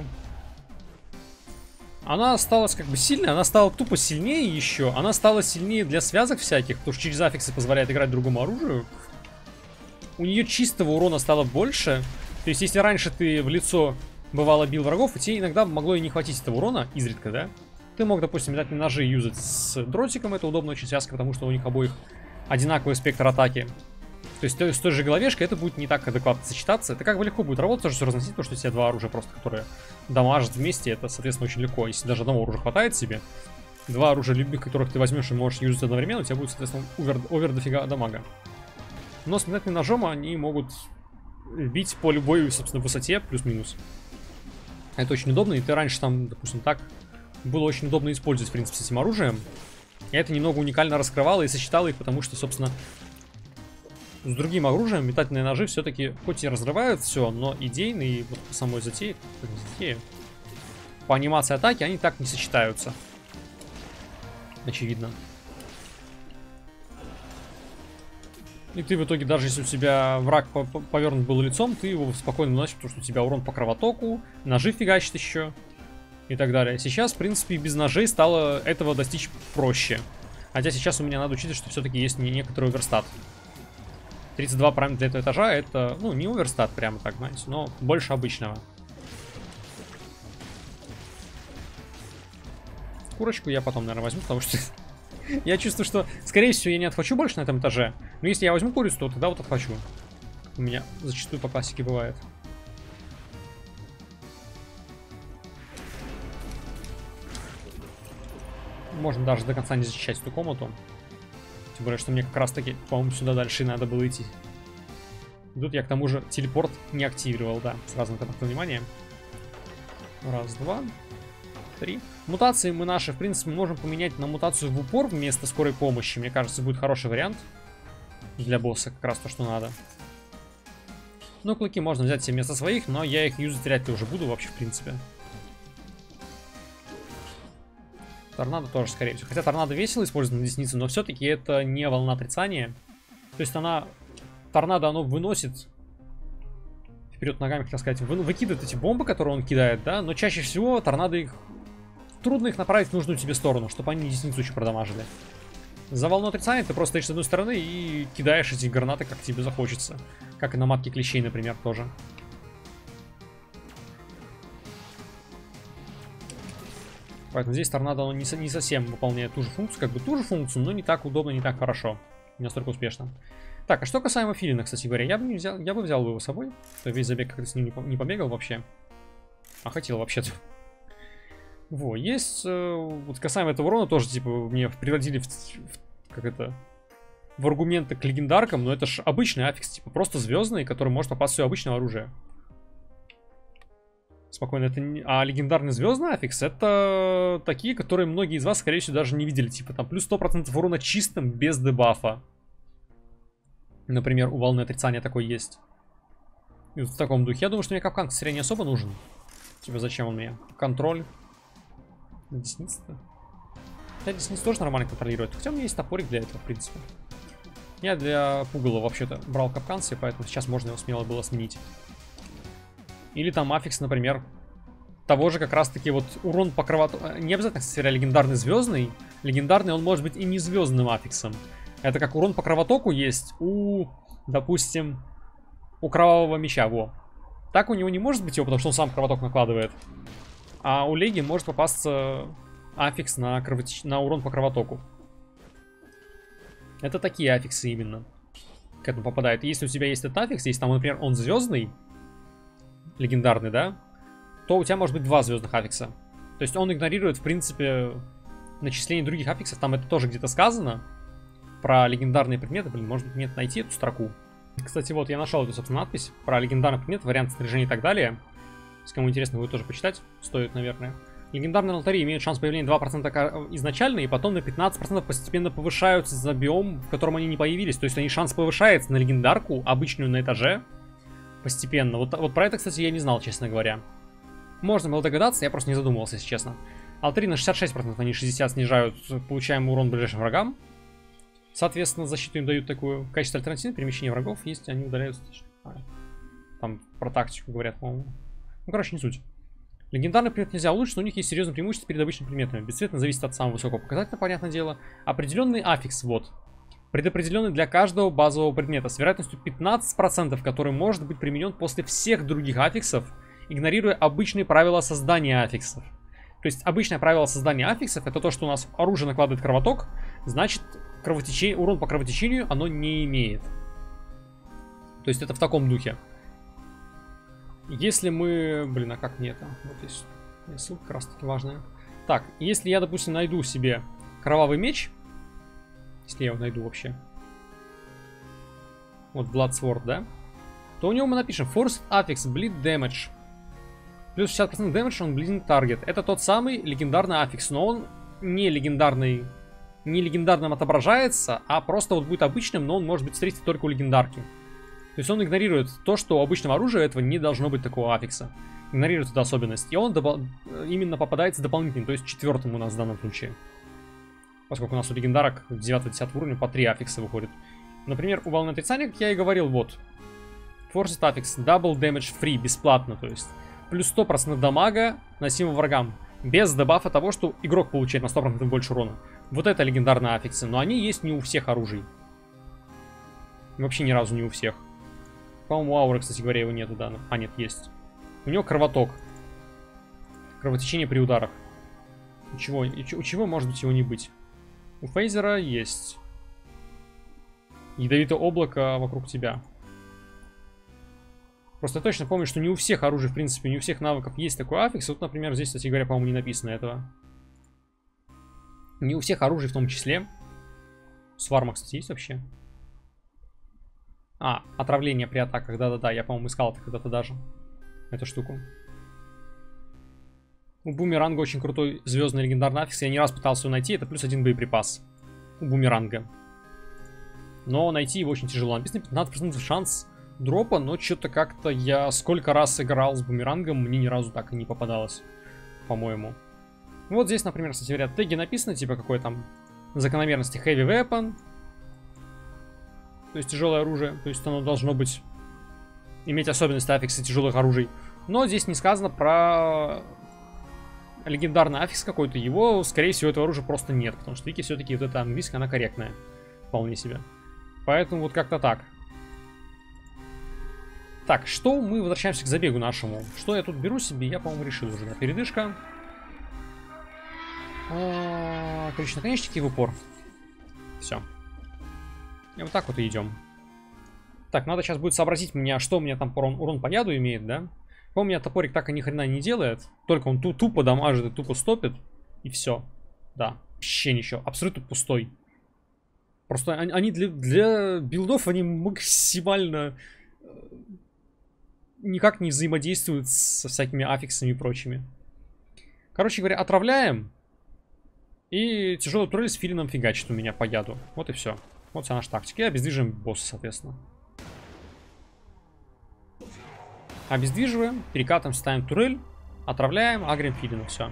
Она осталась как бы сильной, она стала тупо сильнее еще. Она стала сильнее для связок всяких, потому что через аффиксы позволяет играть другому оружию. У нее чистого урона стало больше. То есть, если раньше ты в лицо бывало бил врагов, и тебе иногда могло и не хватить этого урона, изредка, да? Ты мог, допустим, метательные ножи юзать с дротиком, это удобно очень связка, потому что у них обоих одинаковый спектр атаки. То есть с той же головешкой это будет не так адекватно сочетаться. Это как бы легко будет работать, тоже все разносить, потому что у тебя два оружия просто, которые дамажат вместе, это, соответственно, очень легко. Если даже одного оружия хватает себе, два оружия любых, которых ты возьмешь и можешь юзать одновременно, у тебя будет, соответственно, овер дофига дамага. Но с метательным ножом они могут бить по любой, собственно, высоте, плюс-минус. Это очень удобно, и ты раньше там, допустим, так было очень удобно использовать, в принципе, с этим оружием. И это немного уникально раскрывало и сочетало их, потому что, собственно, с другим оружием метательные ножи все-таки хоть и разрывают все, но идейно и вот по самой затее, по анимации атаки они так не сочетаются. Очевидно. И ты в итоге, даже если у тебя враг повернут был лицом, ты его спокойно наносишь, потому что у тебя урон по кровотоку, ножи фигачит еще и так далее. Сейчас, в принципе, без ножей стало этого достичь проще. Хотя сейчас у меня надо учитывать, что все-таки есть некоторый оверстат. 32 параметра для этого этажа, это, ну, не оверстат прямо так, знаете, но больше обычного. Курочку я потом, наверное, возьму, потому что я чувствую, что, скорее всего, я не отхвачу больше на этом этаже. Но если я возьму курицу, то тогда вот отхвачу. У меня зачастую по классике бывает. Можно даже до конца не защищать эту комнату. Тем более, что мне как раз таки, по-моему, сюда дальше и надо было идти. И тут я, к тому же, телепорт не активировал, да. Сразу на это внимание. Раз, два, три. Мутации мы наши, в принципе, можем поменять на мутацию в упор вместо скорой помощи. Мне кажется, будет хороший вариант для босса, как раз то, что надо. Ну, клыки можно взять себе вместо своих, но я их юзать вряд ли уже буду вообще, в принципе. Торнадо тоже, скорее всего. Хотя торнадо весело использовать на деснице, но все-таки это не волна отрицания. То есть она... Торнадо, оно выносит... Вперед ногами, хотел сказать. Выкидывает эти бомбы, которые он кидает, да? Но чаще всего торнадо их... Трудно их направить в нужную тебе сторону, чтобы они десницу еще продамажили. За волну отрицания ты просто стоишь с одной стороны и кидаешь эти гранаты, как тебе захочется. Как и на матке клещей, например, тоже. Поэтому здесь торнадо оно не совсем выполняет ту же функцию, как бы ту же функцию, но не так удобно, не так хорошо. Не настолько успешно. Так, а что касаемо Филина, кстати говоря, я бы взял его с собой. Весь забег как-то с ним не побегал вообще. А хотел вообще-то. Во, есть... вот касаемо этого урона тоже, типа, мне приводили в аргументы к легендаркам, но это ж обычный аффикс, типа, просто звездный, который может попасть в все обычное оружие. Спокойно, это не... А легендарный звездный аффикс, это такие, которые многие из вас, скорее всего, даже не видели. Типа, там, плюс 100% урона чистым, без дебафа. Например, у волны отрицания такой есть. И вот в таком духе. Я думаю, что мне капкан, кстати, не особо нужен. Типа, зачем он мне? Контроль. Десница-то? Хотя десницу тоже нормально контролирует. Хотя у меня есть топорик для этого, в принципе. Я для пугала вообще-то брал капкан себе, поэтому сейчас можно его смело было сменить. Или там аффикс, например, того же как раз-таки вот урон по кровотоку. Не обязательно, кстати, легендарный звездный. Легендарный он может быть и не звездным аффиксом. Это как урон по кровотоку есть у, допустим, у кровавого меча. Во. Так у него не может быть его, потому что он сам кровоток накладывает. А у Леги может попасться аффикс на урон по кровотоку. Это такие аффиксы именно к этому попадают. И если у тебя есть этот аффикс, если там, например, он звездный, легендарный, да, то у тебя может быть два звездных аффикса. То есть он игнорирует, в принципе, начисление других аффиксов. Там это тоже где-то сказано. Про легендарные предметы. Блин, может быть, мне найти эту строку. Кстати, вот я нашел эту, собственно, надпись про легендарный предмет, вариант снаряжения и так далее. Если кому интересно, будет тоже почитать. Стоит, наверное. Легендарные алтари имеют шанс появления 2% изначально, и потом на 15% постепенно повышаются за биом, в котором они не появились. То есть они шанс повышается на легендарку, обычную на этаже, постепенно. Вот про это, кстати, я не знал, честно говоря. Можно было догадаться, я просто не задумывался, если честно. Алтари на 66%, они 60% снижают получаемый урон ближайшим врагам. Соответственно, защиту им дают такую. В качестве альтернативы перемещения врагов, если они удаляются. Там про тактику говорят, по-моему. Ну, короче, не суть. Легендарный предмет нельзя улучшить, но у них есть серьезное преимущество перед обычными предметами. Бесцветно зависит от самого высокого показателя, понятное дело. Определенный аффикс, вот. Предопределенный для каждого базового предмета с вероятностью 15%, который может быть применен после всех других аффиксов, игнорируя обычные правила создания аффиксов. То есть обычное правило создания аффиксов это то, что у нас оружие накладывает кровоток, значит урон по кровотечению оно не имеет. То есть это в таком духе. Если мы... Блин, а как мне это? Вот здесь ссылка как раз таки важная. Так, если я, допустим, найду себе кровавый меч, если я его найду вообще, вот Blood Sword, да, то у него мы напишем Forced Affix Bleed Damage. Плюс 60% damage on Bleeding Target. Это тот самый легендарный аффикс, но он не легендарный, не легендарным отображается, а просто вот будет обычным, но он может быть встретить только у легендарки. То есть он игнорирует то, что у обычного оружия этого не должно быть такого аффикса. Игнорирует эту особенность. И он именно попадается дополнительным, то есть четвертым у нас в данном случае. Поскольку у нас у легендарок 9-10 уровня по 3 аффикса выходит. Например, у волны отрицания, как я и говорил, вот. Force Affix, Double Damage Free, бесплатно, то есть. Плюс 100% дамага носимым врагам. Без дебафа того, что игрок получает на 100% больше урона. Вот это легендарные аффиксы, но они есть не у всех оружий. Вообще ни разу не у всех. По-моему, у Ауры, кстати говоря, его нету, да. А, нет, есть. У него кровоток. Кровотечение при ударах. У чего может быть его не быть? У Фейзера есть. Ядовитое облако вокруг тебя. Просто я точно помню, что не у всех оружий, в принципе, не у всех навыков есть такой аффикс. Вот, например, здесь, кстати говоря, по-моему, не написано этого. Не у всех оружий в том числе. Сварма, кстати, есть вообще? А, отравление при атаках, да-да-да, я, по-моему, искал это когда-то даже. Эту штуку. У Бумеранга очень крутой звездный легендарный аффикс. Я не раз пытался его найти, это плюс 1 боеприпас. У Бумеранга. Но найти его очень тяжело. Написано 15% шанс дропа, но что-то как-то я сколько раз играл с Бумерангом, мне ни разу так и не попадалось, по-моему. Вот здесь, например, кстати говоря, теги написаны, типа какой там закономерности Heavy Weapon. То есть тяжелое оружие, то есть оно должно быть иметь особенности аффикса тяжелых оружий. Но здесь не сказано про легендарный аффикс какой-то, его, скорее всего, этого оружия просто нет, потому что Вики все-таки вот эта английская, она корректная, вполне себе. Поэтому вот как-то так. Так, что мы возвращаемся к забегу нашему. Что я тут беру себе, я, по-моему, решил уже. Передышка. Ключ наконечники в упор. Все. И вот так вот и идем. Так, надо сейчас будет сообразить меня, что у меня там урон по яду имеет, да? У меня топорик так и ни хрена не делает. Только он тупо дамажит и тупо стопит. И все. Да, вообще ничего. Абсолютно пустой. Просто они для билдов, они максимально никак не взаимодействуют со всякими аффиксами и прочими. Короче говоря, отравляем. И тяжелый турель с филином фигачит у меня по яду. Вот и все. Вот вся наша тактика. И обездвиживаем босса, соответственно. Обездвиживаем, перекатываем, ставим турель, отравляем, агрим филину, все.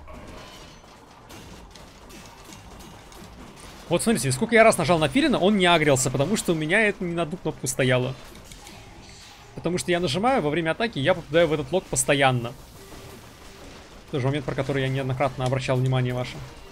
Вот смотрите, сколько я раз нажал на филина, он не агрился, потому что у меня это не на одну кнопку стояло. Потому что я нажимаю, во время атаки я попадаю в этот лог постоянно. Тоже момент, про который я неоднократно обращал внимание ваше.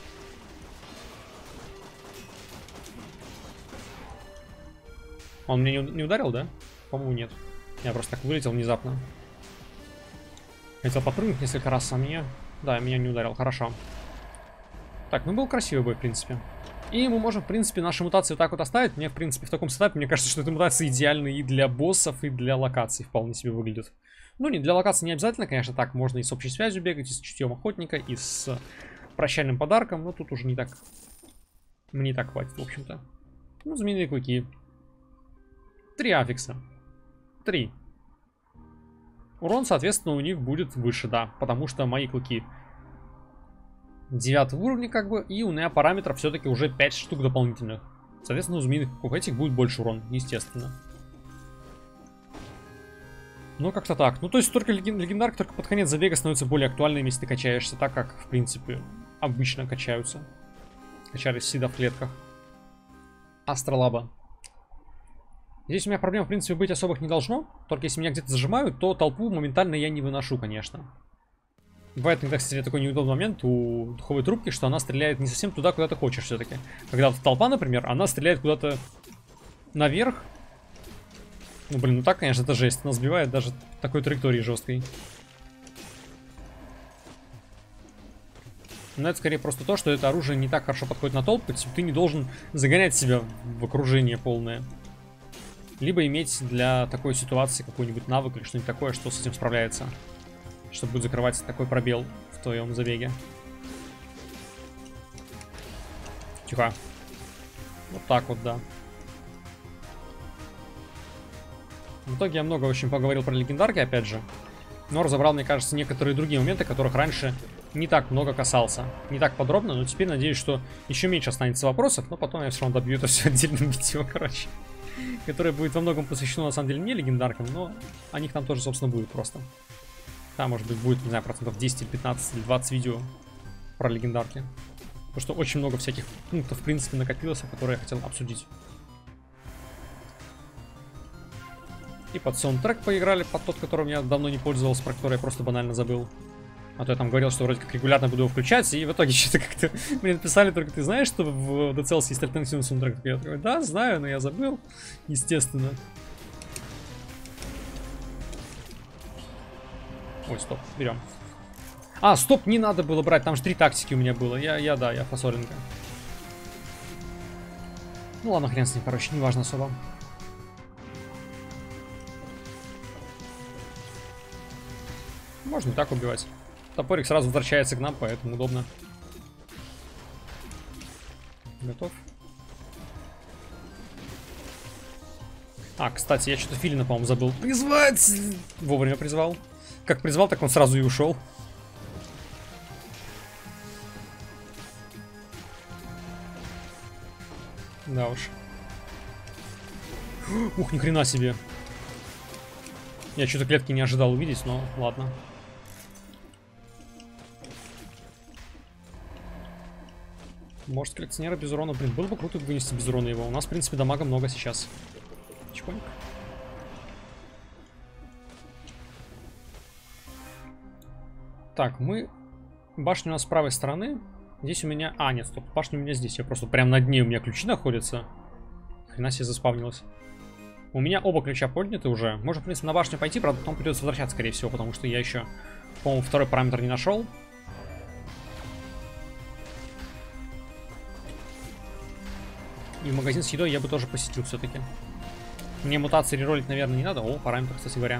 Он меня не ударил, да? По-моему, нет. Я просто так вылетел внезапно. Хотел попрыгнуть несколько раз, а меня... Да, меня не ударил, хорошо. Так, ну был красивый бой, в принципе. И мы можем, в принципе, наши мутации вот так вот оставить. Мне, в принципе, в таком сетапе, мне кажется, что эта мутация идеальна и для боссов, и для локаций вполне себе выглядит. Ну, не для локаций не обязательно, конечно, так. Можно и с общей связью бегать, и с чутьем охотника, и с прощальным подарком. Но тут уже не так... Мне и так хватит, в общем-то. Ну, змеиные клыки. 3 аффикса. 3. Урон, соответственно, у них будет выше, да. Потому что мои клыки 9 уровня, как бы. И у меня параметров все-таки уже 5 штук дополнительных. Соответственно, у змеиных клыков этих будет больше урон, естественно. Ну, как-то так. Ну, то есть, только легендарка только под конец забега становится более актуальной, если ты качаешься так, как, в принципе, обычно качаются. Качались всегда в клетках. Астролаба. Здесь у меня проблем, в принципе, быть особых не должно. Только если меня где-то зажимают, то толпу моментально я не выношу, конечно. Бывает иногда, кстати, такой неудобный момент у духовой трубки, что она стреляет не совсем туда, куда ты хочешь все-таки. Когда толпа, например, она стреляет куда-то наверх. Ну, блин, ну так, конечно, это жесть. Она сбивает даже такой траектории жесткой. Но это скорее просто то, что это оружие не так хорошо подходит на толпу. Ты не должен загонять себя в окружение полное. Либо иметь для такой ситуации какой-нибудь навык или что-нибудь такое, что с этим справляется. Чтобы будет закрывать такой пробел в твоем забеге. Тихо. Вот так вот, да. В итоге я много очень поговорил про легендарки, опять же. Но разобрал, мне кажется, некоторые другие моменты, которых раньше не так много касался. Не так подробно, но теперь надеюсь, что еще меньше останется вопросов. Но потом я все равно добью это все отдельным видео, короче. Которое будет во многом посвящено, на самом деле, не легендаркам, но о них там тоже, собственно, будет просто. Там, может быть, будет, не знаю, процентов 10 или 15 или 20 видео про легендарки. Потому что очень много всяких пунктов, в принципе, накопилось, которые я хотел обсудить. И под саундтрек поиграли, под тот, которым я давно не пользовался, про который я просто банально забыл. А то я там говорил, что вроде как регулярно буду его включать, и в итоге что-то как-то мне написали, только ты знаешь, что в Dead Cells есть альтернативный саундтрек? Я такой, да, знаю, но я забыл, естественно. Ой, стоп, берем. А, стоп, не надо было брать, там же 3 тактики у меня было. Я фасоленька. Ну ладно, хрен с ним, короче, не важно особо. Можно и так убивать. Топорик сразу возвращается к нам, поэтому удобно. Готов. А, кстати, я что-то Филина, по-моему, забыл призвать. Вовремя призвал. Как призвал, так он сразу и ушел. Да уж. Ух, ни хрена себе. Я что-то клетки не ожидал увидеть, но ладно. Может, коллекционера без урона. Блин, было бы круто вынести без урона его. У нас, в принципе, дамага много сейчас. Чпоньк. Так, мы... Башня у нас с правой стороны. Здесь у меня... А, нет, стоп, башня у меня здесь. Я просто прям над ней у меня ключи находятся. Хрена себе заспавнилась. У меня оба ключа подняты уже. Можно, в принципе, на башню пойти, правда, потом придется возвращаться, скорее всего, потому что я еще, по-моему, второй параметр не нашел. И магазин с едой я бы тоже посетил все-таки. Мне мутации реролить, наверное, не надо. О, параметр, кстати говоря.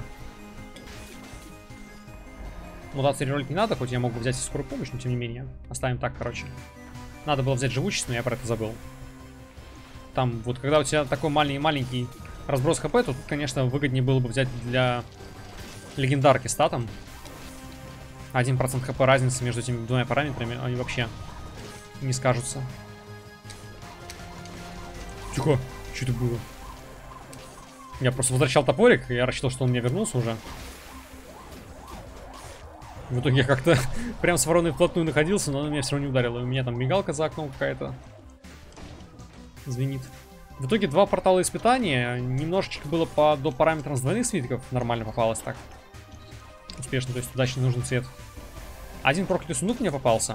Мутации реролить не надо, хоть я могу взять и скорую помощь, но тем не менее. Оставим так, короче. Надо было взять живучесть, но я про это забыл. Там, вот, когда у тебя такой маленький разброс хп, то тут, конечно, выгоднее было бы взять для легендарки статом. 1% хп разницы между этими двумя параметрами, они вообще не скажутся. Тихо, что это было? Я просто возвращал топорик, и я рассчитал, что он мне вернулся уже. В итоге я как-то прям с вороной вплотную находился, но она меня все равно не ударила. У меня там мигалка за окном какая-то звенит. В итоге 2 портала испытания. Немножечко было до параметрам с двойных свитков. Нормально попалось так. Успешно, то есть удачно нужный цвет. Один проклятый сундук мне попался.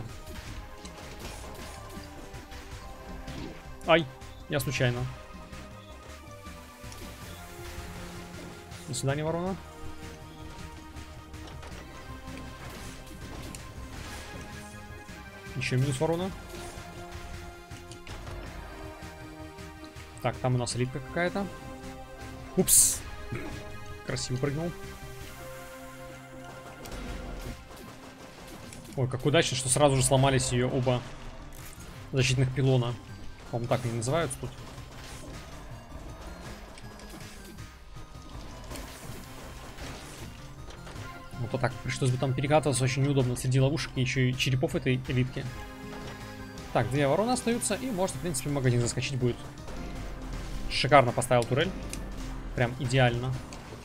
Ай, я случайно. До свидания, ворона. Еще минус ворона. Так, там у нас элитка какая-то. Упс. Красиво прыгнул. Ой, как удачно, что сразу же сломались ее оба защитных пилона. По-моему, так они называются тут. Вот так пришлось бы там перекатываться очень неудобно среди ловушек и еще и черепов этой элитки. Так, 2 вороны остаются, и можно, в принципе, в магазин заскочить будет. Шикарно поставил турель. Прям идеально.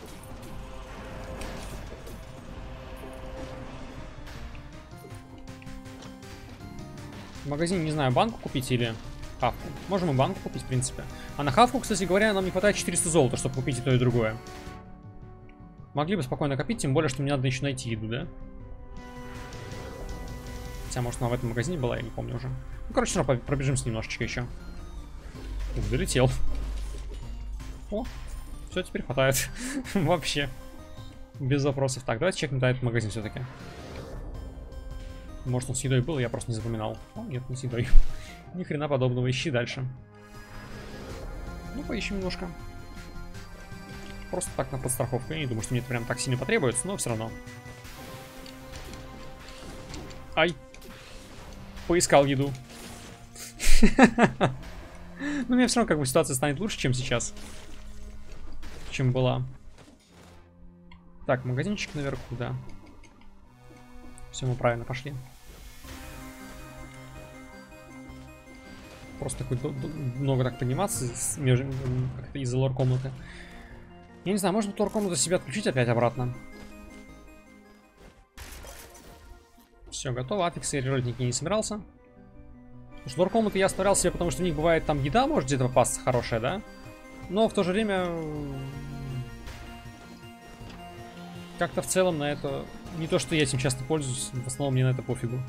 В магазине, не знаю, банку купить или хавку. Можем и банку купить, в принципе. А на хавку, кстати говоря, нам не хватает 400 золота, чтобы купить и то, и другое. Могли бы спокойно копить, тем более, что мне надо еще найти еду, да? Хотя, может, она в этом магазине была, я не помню уже. Ну, короче, все равно пробежимся немножечко еще. Ух, долетел. О, все, теперь хватает. Вообще. Без вопросов. Так, давайте чекнем этот магазин все-таки. Может, он с едой был, я просто не запоминал. О, нет, не с едой. Ни хрена подобного. Ищи дальше. Ну, поищем немножко. Просто так, на подстраховку. Я не думаю, что мне это прям так сильно потребуется, но все равно. Ай. Поискал еду. Но мне все равно как бы ситуация станет лучше, чем сейчас. Чем была. Так, магазинчик наверху, да. Все, мы правильно пошли. Просто такой много так подниматься из-за лор-комнаты. Я не знаю, можно лор-комнату себя отключить опять обратно. Все, готово. Аффиксы и рерольники не собирался. Потому что лор-комнаты я оставлял себе, потому что в них бывает там еда, может где-то попасться хорошая, да? Но в то же время Как-то в целом на это... Не то, что я этим часто пользуюсь, в основном мне на это пофигу.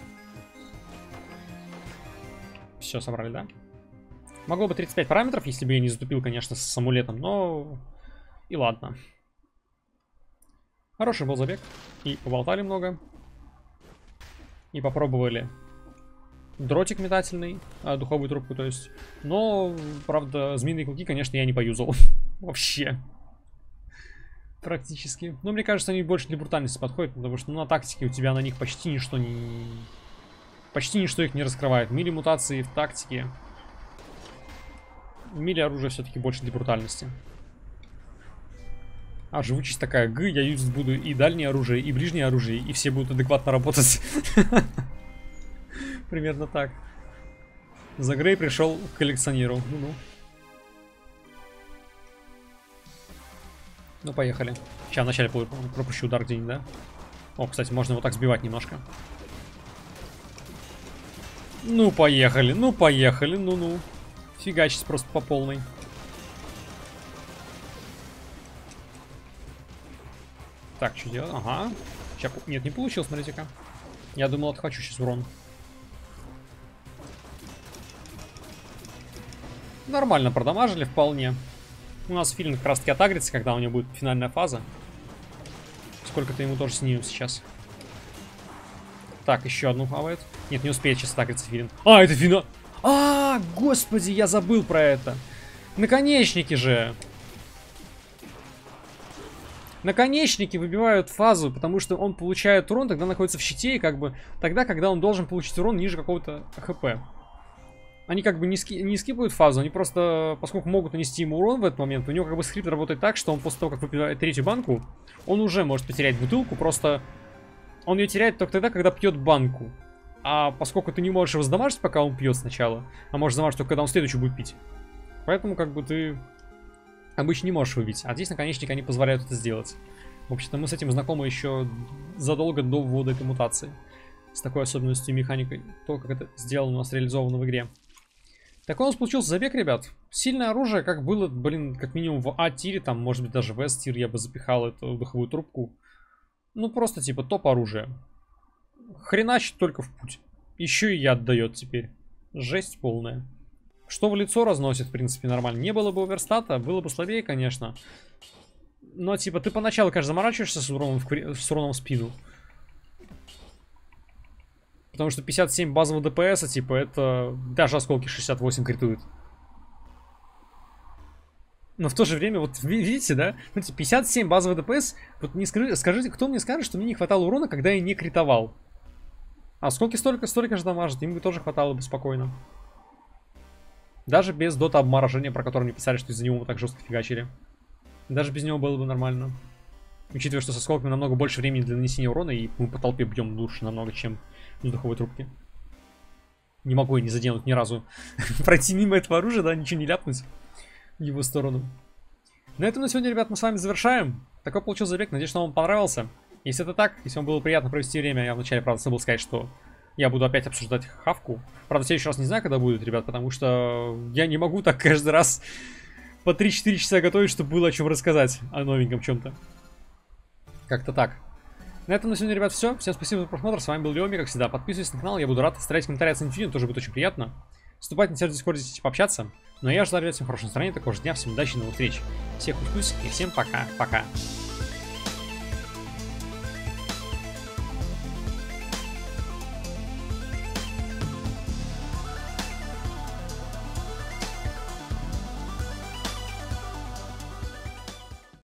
Все, собрали, да? Могло бы 35 параметров, если бы я не затупил, конечно, с амулетом, но... И ладно. Хороший был забег. И поболтали много. И попробовали дротик метательный, духовую трубку, то есть. Но, правда, змеиные клыки, конечно, я не поюзал. Вообще. Практически. Но мне кажется, они больше для брутальности подходят, потому что на тактике у тебя на них почти ничто не... Почти ничто их не раскрывает. Мили мутации в тактике. Мили оружие все-таки больше для брутальности. А живучесть такая, я юзать буду и дальнее оружие, и ближнее оружие, и все будут адекватно работать. Примерно так. За Грей пришел к коллекционеру. Ну-ну. Ну, поехали. Сейчас вначале пропущу удар где-нибудь, да? О, кстати, можно его так сбивать немножко. Ну, поехали, ну-ну. Фигачить просто по полной. Так, что делать? Ага. Сейчас... Нет, не получилось, смотрите-ка. Я думал, отхвачу сейчас урон. Нормально продамажили вполне. У нас Филин как раз таки отагрится, когда у него будет финальная фаза. Сколько-то ему тоже снимем сейчас. Так, еще одну хавает. Нет, не успеет сейчас отагриться Филин. А, это финал. А, господи, я забыл про это. Наконечники же. Наконечники выбивают фазу, потому что он получает урон, тогда находится в щите, и как бы тогда, когда он должен получить урон ниже какого-то хп. Они как бы не скипают фазу, они просто, поскольку могут нанести ему урон в этот момент, у него как бы скрипт работает так, что он после того, как выпивает третью банку, он уже может потерять бутылку, просто он ее теряет только тогда, когда пьет банку. А поскольку ты не можешь его сдамажить, пока он пьет сначала, а можешь сдамажить только когда он следующий будет пить. Поэтому как бы ты обычно не можешь выбить. А здесь наконечники они позволяют это сделать. В общем-то, мы с этим знакомы еще задолго до ввода этой мутации. С такой особенностью и механикой. То, как это сделано у нас реализовано в игре. Такой у нас получился забег, ребят. Сильное оружие, как было, блин, как минимум в А-тире, там, может быть, даже в С-тир я бы запихал эту духовую трубку. Ну, просто, типа, топ-оружие. Хреначит только в путь. Еще и яд дает теперь. Жесть полная. Что в лицо разносит, в принципе, нормально. Не было бы оверстата, было бы слабее, конечно. Но, типа, ты поначалу, конечно, заморачиваешься с уроном в спину. Потому что 57 базового ДПС, типа, это даже осколки 68 критуют. Но в то же время, вот видите, да? Смотрите, 57 базовый ДПС. Вот не скажите, кто мне скажет, что мне не хватало урона, когда я не критовал? А сколько столько же дамажит, им бы тоже хватало бы спокойно. Даже без дота обморожения, про который мне писали, что из-за него мы так жестко фигачили. Даже без него было бы нормально. Учитывая, что со сколками намного больше времени для нанесения урона, и мы по толпе бьем лучше намного, чем с духовой трубки. Не могу я не заденуть ни разу. Пройти мимо этого оружия, да, ничего не ляпнуть в его сторону. На этом на сегодня, ребят, мы с вами завершаем. Такой получился забег, надеюсь, что вам понравился. Если это так, если вам было приятно провести время, я вначале, правда, забыл сказать, что я буду опять обсуждать хавку. Правда, в следующий раз не знаю, когда будет, ребят, потому что я не могу так каждый раз по 3-4 часа готовить, чтобы было о чем рассказать, о новеньком чем-то. Как-то так. На этом на сегодня, ребят, все. Всем спасибо за просмотр. С вами был Леоми, как всегда. Подписывайтесь на канал, я буду рад. Оставляйте комментарии, оцените видео, тоже будет очень приятно. Вступайте на сервер Discord, здесь пообщаться. Ну а я желаю всем хорошего настроения, такого же дня, всем удачи, новых встреч. Всех усюсь и всем пока-пока.